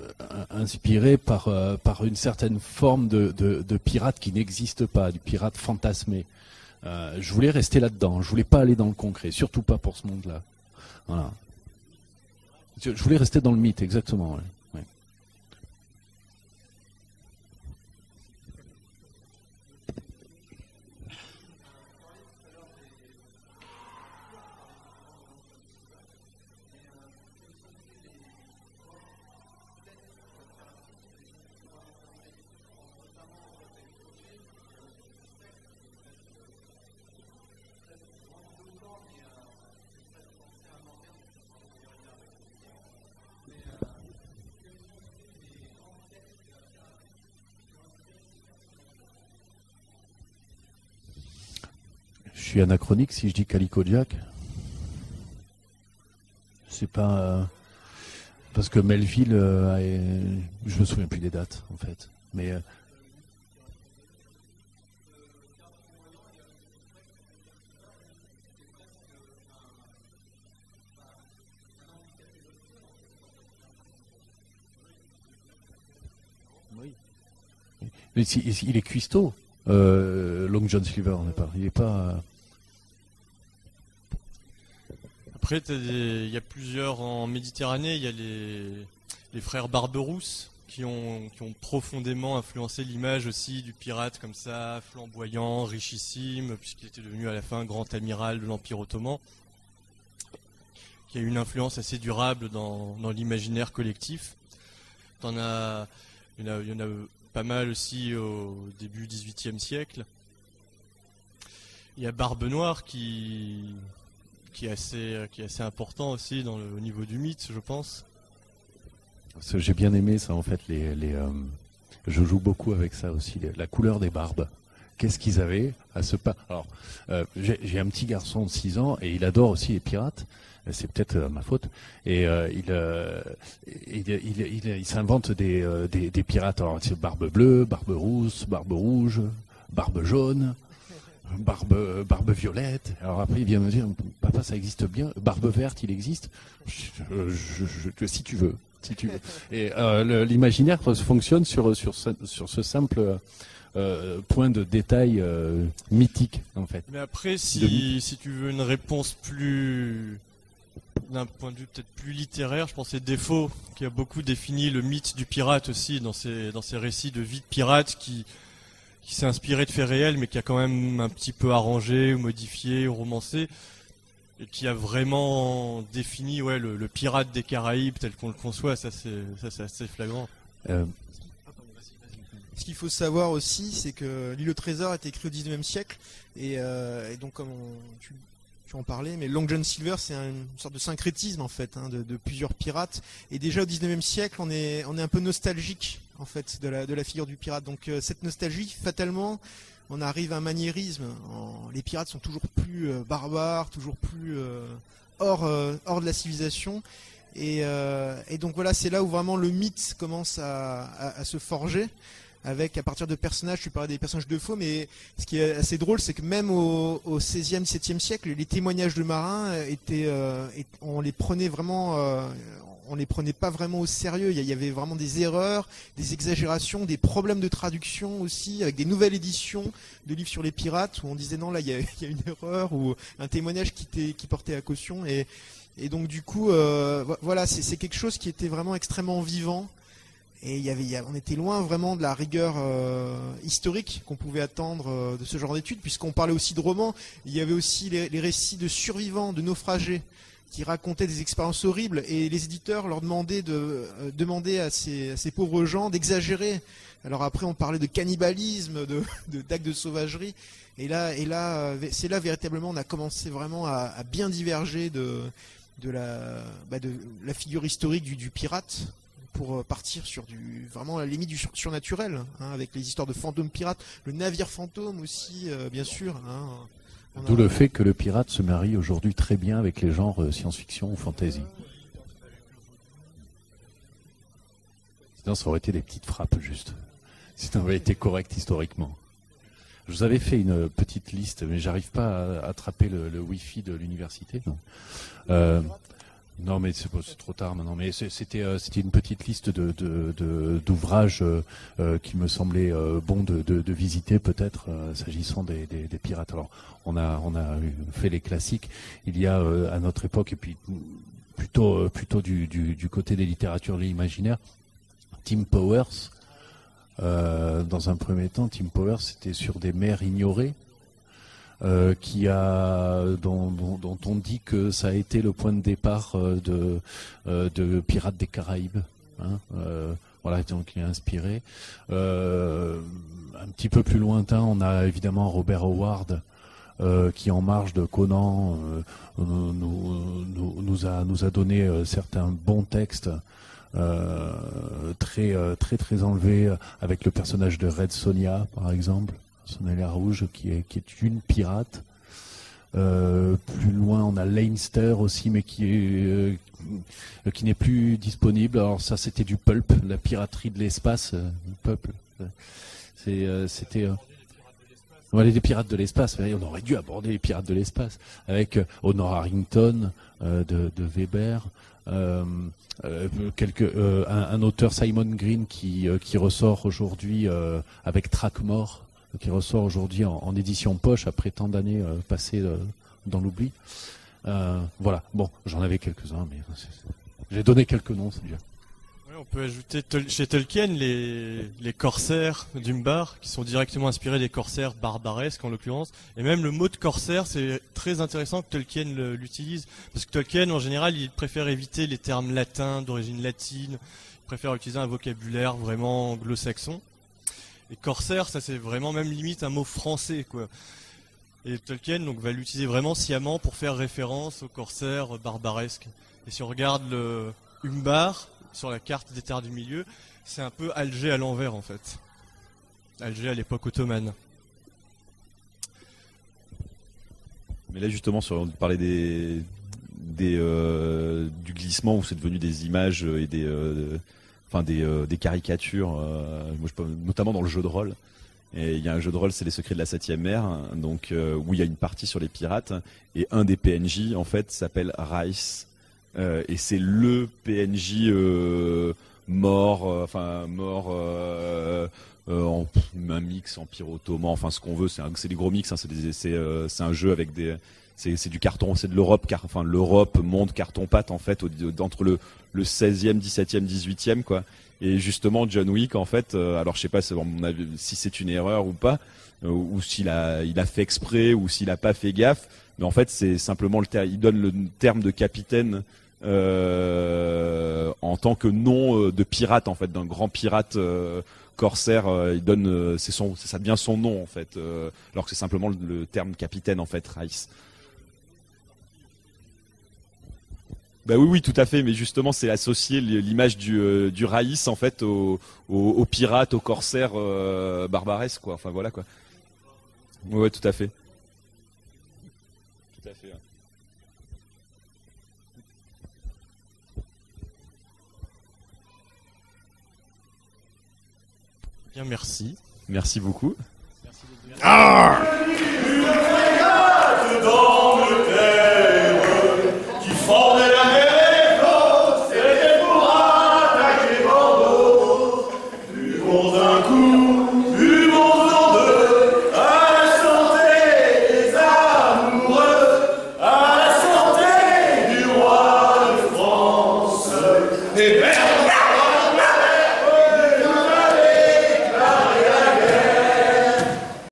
inspiré par euh, par une certaine forme de de, de pirate qui n'existe pas, du pirate fantasmé. Euh, je voulais rester là-dedans, je voulais pas aller dans le concret, surtout pas pour ce monde-là. Voilà. Je, je voulais rester dans le mythe, exactement. Ouais. Ouais. Je suis anachronique si je dis Calico Jack. C'est pas euh, parce que Melville, euh, est, je me souviens plus des dates en fait, mais euh, oui. Mais si, il est cuistot. Euh, Long John Silver, on n'est pas. Il est pas. Euh... Après, il y a plusieurs en Méditerranée. Il y a les, les frères Barberousse qui ont, qui ont profondément influencé l'image aussi du pirate comme ça, flamboyant, richissime, puisqu'il était devenu à la fin grand amiral de l'Empire ottoman. Qui a eu une influence assez durable dans, dans l'imaginaire collectif. T'en as Il y en a, il y en a pas mal aussi au début du dix-huitième siècle. Il y a Barbe Noire qui, qui, est, assez, qui est assez important aussi dans le, au niveau du mythe, je pense. J'ai bien aimé ça en fait. Les, les, euh, je joue beaucoup avec ça aussi, les, la couleur des barbes. Qu'est-ce qu'ils avaient à se pas. Alors, euh, j'ai un petit garçon de six ans et il adore aussi les pirates. C'est peut-être euh, ma faute. Et euh, il, euh, il, il, il, il s'invente des, euh, des, des pirates. Alors, c'est barbe bleue, barbe rousse, barbe rouge, barbe jaune, barbe, barbe violette. Alors après, il vient me dire, papa, ça existe bien. Barbe verte, il existe. Je, je, je, si tu veux, si tu veux. Et euh, l'imaginaire fonctionne sur sur ce, sur ce simple. Euh, point de détail euh, mythique en fait. Mais après, si, si tu veux une réponse plus d'un point de vue peut-être plus littéraire, je pense que c'est Defoe qui a beaucoup défini le mythe du pirate aussi dans ses, dans ses récits de vie de pirate qui, qui s'est inspiré de faits réels mais qui a quand même un petit peu arrangé, modifié, romancé et qui a vraiment défini ouais, le, le pirate des Caraïbes tel qu'on le conçoit. Ça c'est assez flagrant. Euh... Ce qu'il faut savoir aussi, c'est que l'île au trésor a été écrit au dix-neuvième siècle, et, euh, et donc comme on, tu, tu en parlais, mais Long John Silver, c'est un, une sorte de syncrétisme en fait, hein, de, de plusieurs pirates. Et déjà au dix-neuvième siècle, on est, on est un peu nostalgique en fait de la, de la figure du pirate. Donc euh, cette nostalgie, fatalement, on arrive à un maniérisme. En, les pirates sont toujours plus euh, barbares, toujours plus euh, hors, euh, hors de la civilisation. Et, euh, et donc voilà, c'est là où vraiment le mythe commence à, à, à se forger. Avec, à partir de personnages, tu parlais des personnages de faux, mais ce qui est assez drôle, c'est que même au, au seizième, septième siècle, les témoignages de marins étaient, euh, on les prenait vraiment, euh, on les prenait pas vraiment au sérieux. Il y avait vraiment des erreurs, des exagérations, des problèmes de traduction aussi, avec des nouvelles éditions de livres sur les pirates où on disait non, là, il y a, il y a une erreur ou un témoignage qui, était, qui portait à caution. Et, et donc, du coup, euh, voilà, c'est quelque chose qui était vraiment extrêmement vivant. Et il y avait, il y a, on était loin vraiment de la rigueur euh, historique qu'on pouvait attendre euh, de ce genre d'études, puisqu'on parlait aussi de romans. Il y avait aussi les, les récits de survivants, de naufragés, qui racontaient des expériences horribles, et les éditeurs leur demandaient de euh, demander à ces, à ces pauvres gens d'exagérer. Alors après, on parlait de cannibalisme, de, de d'actes de sauvagerie, et là, et là, c'est là véritablement on a commencé vraiment à, à bien diverger de de la, bah de la figure historique du, du pirate, pour partir sur du vraiment la limite du surnaturel, hein, avec les histoires de fantômes pirates, le navire fantôme aussi, euh, bien sûr. Hein. D'où a... le fait que le pirate se marie aujourd'hui très bien avec les genres euh, science-fiction ou fantasy. Sinon, ça aurait été des petites frappes, juste. Si ça avait été correct historiquement. Je vous avais fait une petite liste, mais j'arrive pas à attraper le, le Wi-Fi de l'université. Euh, Non, mais c'est trop tard maintenant. Mais c'était euh, c'était une petite liste de d'ouvrages de, de, euh, qui me semblait euh, bon de, de, de visiter peut-être euh, s'agissant des, des, des pirates. Alors on a on a fait les classiques. Il y a euh, à notre époque et puis plutôt euh, plutôt du, du, du côté des littératures de l'imaginaire, Tim Powers. Euh, dans un premier temps, Tim Powers c'était sur des mers ignorées. Euh, qui a dont, dont, dont on dit que ça a été le point de départ euh, de, euh, de Pirates des Caraïbes. Hein, euh, voilà, donc il est inspiré. Euh, un petit peu plus lointain, on a évidemment Robert Howard, euh, qui en marge de Conan euh, nous, nous, nous a nous a donné euh, certains bons textes. Euh, très très très enlevés, avec le personnage de Red Sonja par exemple. Sonja Rouge, qui est, qui est une pirate. Euh, plus loin, on a Leinster aussi, mais qui est euh, qui n'est plus disponible. Alors ça, c'était du pulp, la piraterie de l'espace, euh, peuple. C'est, euh, c'était. Euh, on les pirates de l'espace. On aurait dû aborder les pirates de l'espace avec euh, Honor Harrington euh, de, de Weber. Euh, euh, quelques, euh, un, un auteur Simon Green qui euh, qui ressort aujourd'hui euh, avec Trackmore, qui ressort aujourd'hui en, en édition poche après tant d'années euh, passées euh, dans l'oubli. Euh, voilà, bon, j'en avais quelques-uns, mais j'ai donné quelques noms, c'est bien. Ouais, on peut ajouter chez Tolkien les, les corsaires d'Umbar, qui sont directement inspirés des corsaires barbaresques en l'occurrence. Et même le mot de corsaire, c'est très intéressant que Tolkien l'utilise, parce que Tolkien, en général, il préfère éviter les termes latins, d'origine latine. préfère utiliser un vocabulaire vraiment anglo-saxon. Et corsaire, ça c'est vraiment même limite un mot français, quoi. Et Tolkien donc, va l'utiliser vraiment sciemment pour faire référence aux corsaires barbaresques. Et si on regarde le Umbar sur la carte des terres du milieu, c'est un peu Alger à l'envers en fait. Alger à l'époque ottomane. Mais là justement, sur, on parlait des, des, euh, du glissement où c'est devenu des images et des, euh, enfin des, euh, des caricatures, euh, moi, je peux, notamment dans le jeu de rôle. Et il y a un jeu de rôle, c'est les secrets de la septième mer, donc euh, où il y a une partie sur les pirates et un des P N J en fait s'appelle Rice euh, et c'est le P N J euh, mort, euh, enfin mort euh, euh, en un mix empire ottoman, enfin ce qu'on veut, c'est un, c'est des gros mix, hein, c'est des, c'est, euh, c'est un jeu avec des c'est, c'est du carton, c'est de l'Europe, car, enfin l'Europe monde carton pâte en fait au, entre le le seizième, dix-septième, dix-huitième quoi. Et justement, John Wick, en fait, euh, alors je sais pas si c'est une erreur ou pas, euh, ou s'il a, il a fait exprès, ou s'il a pas fait gaffe, mais en fait, c'est simplement le terme, il donne le terme de capitaine euh, en tant que nom euh, de pirate, en fait, d'un grand pirate euh, corsaire. Euh, il donne, euh, c'est son, ça devient son nom, en fait, euh, alors que c'est simplement le, le terme capitaine, en fait, Rice. Bah oui, oui, tout à fait, mais justement, c'est associer l'image du, euh, du Raïs, en fait, aux au, au pirates, aux corsaires euh, barbaresques, quoi. Enfin, voilà, quoi. Ouais, ouais, tout à fait. Tout à fait, ouais. Bien, merci. Merci beaucoup. Merci de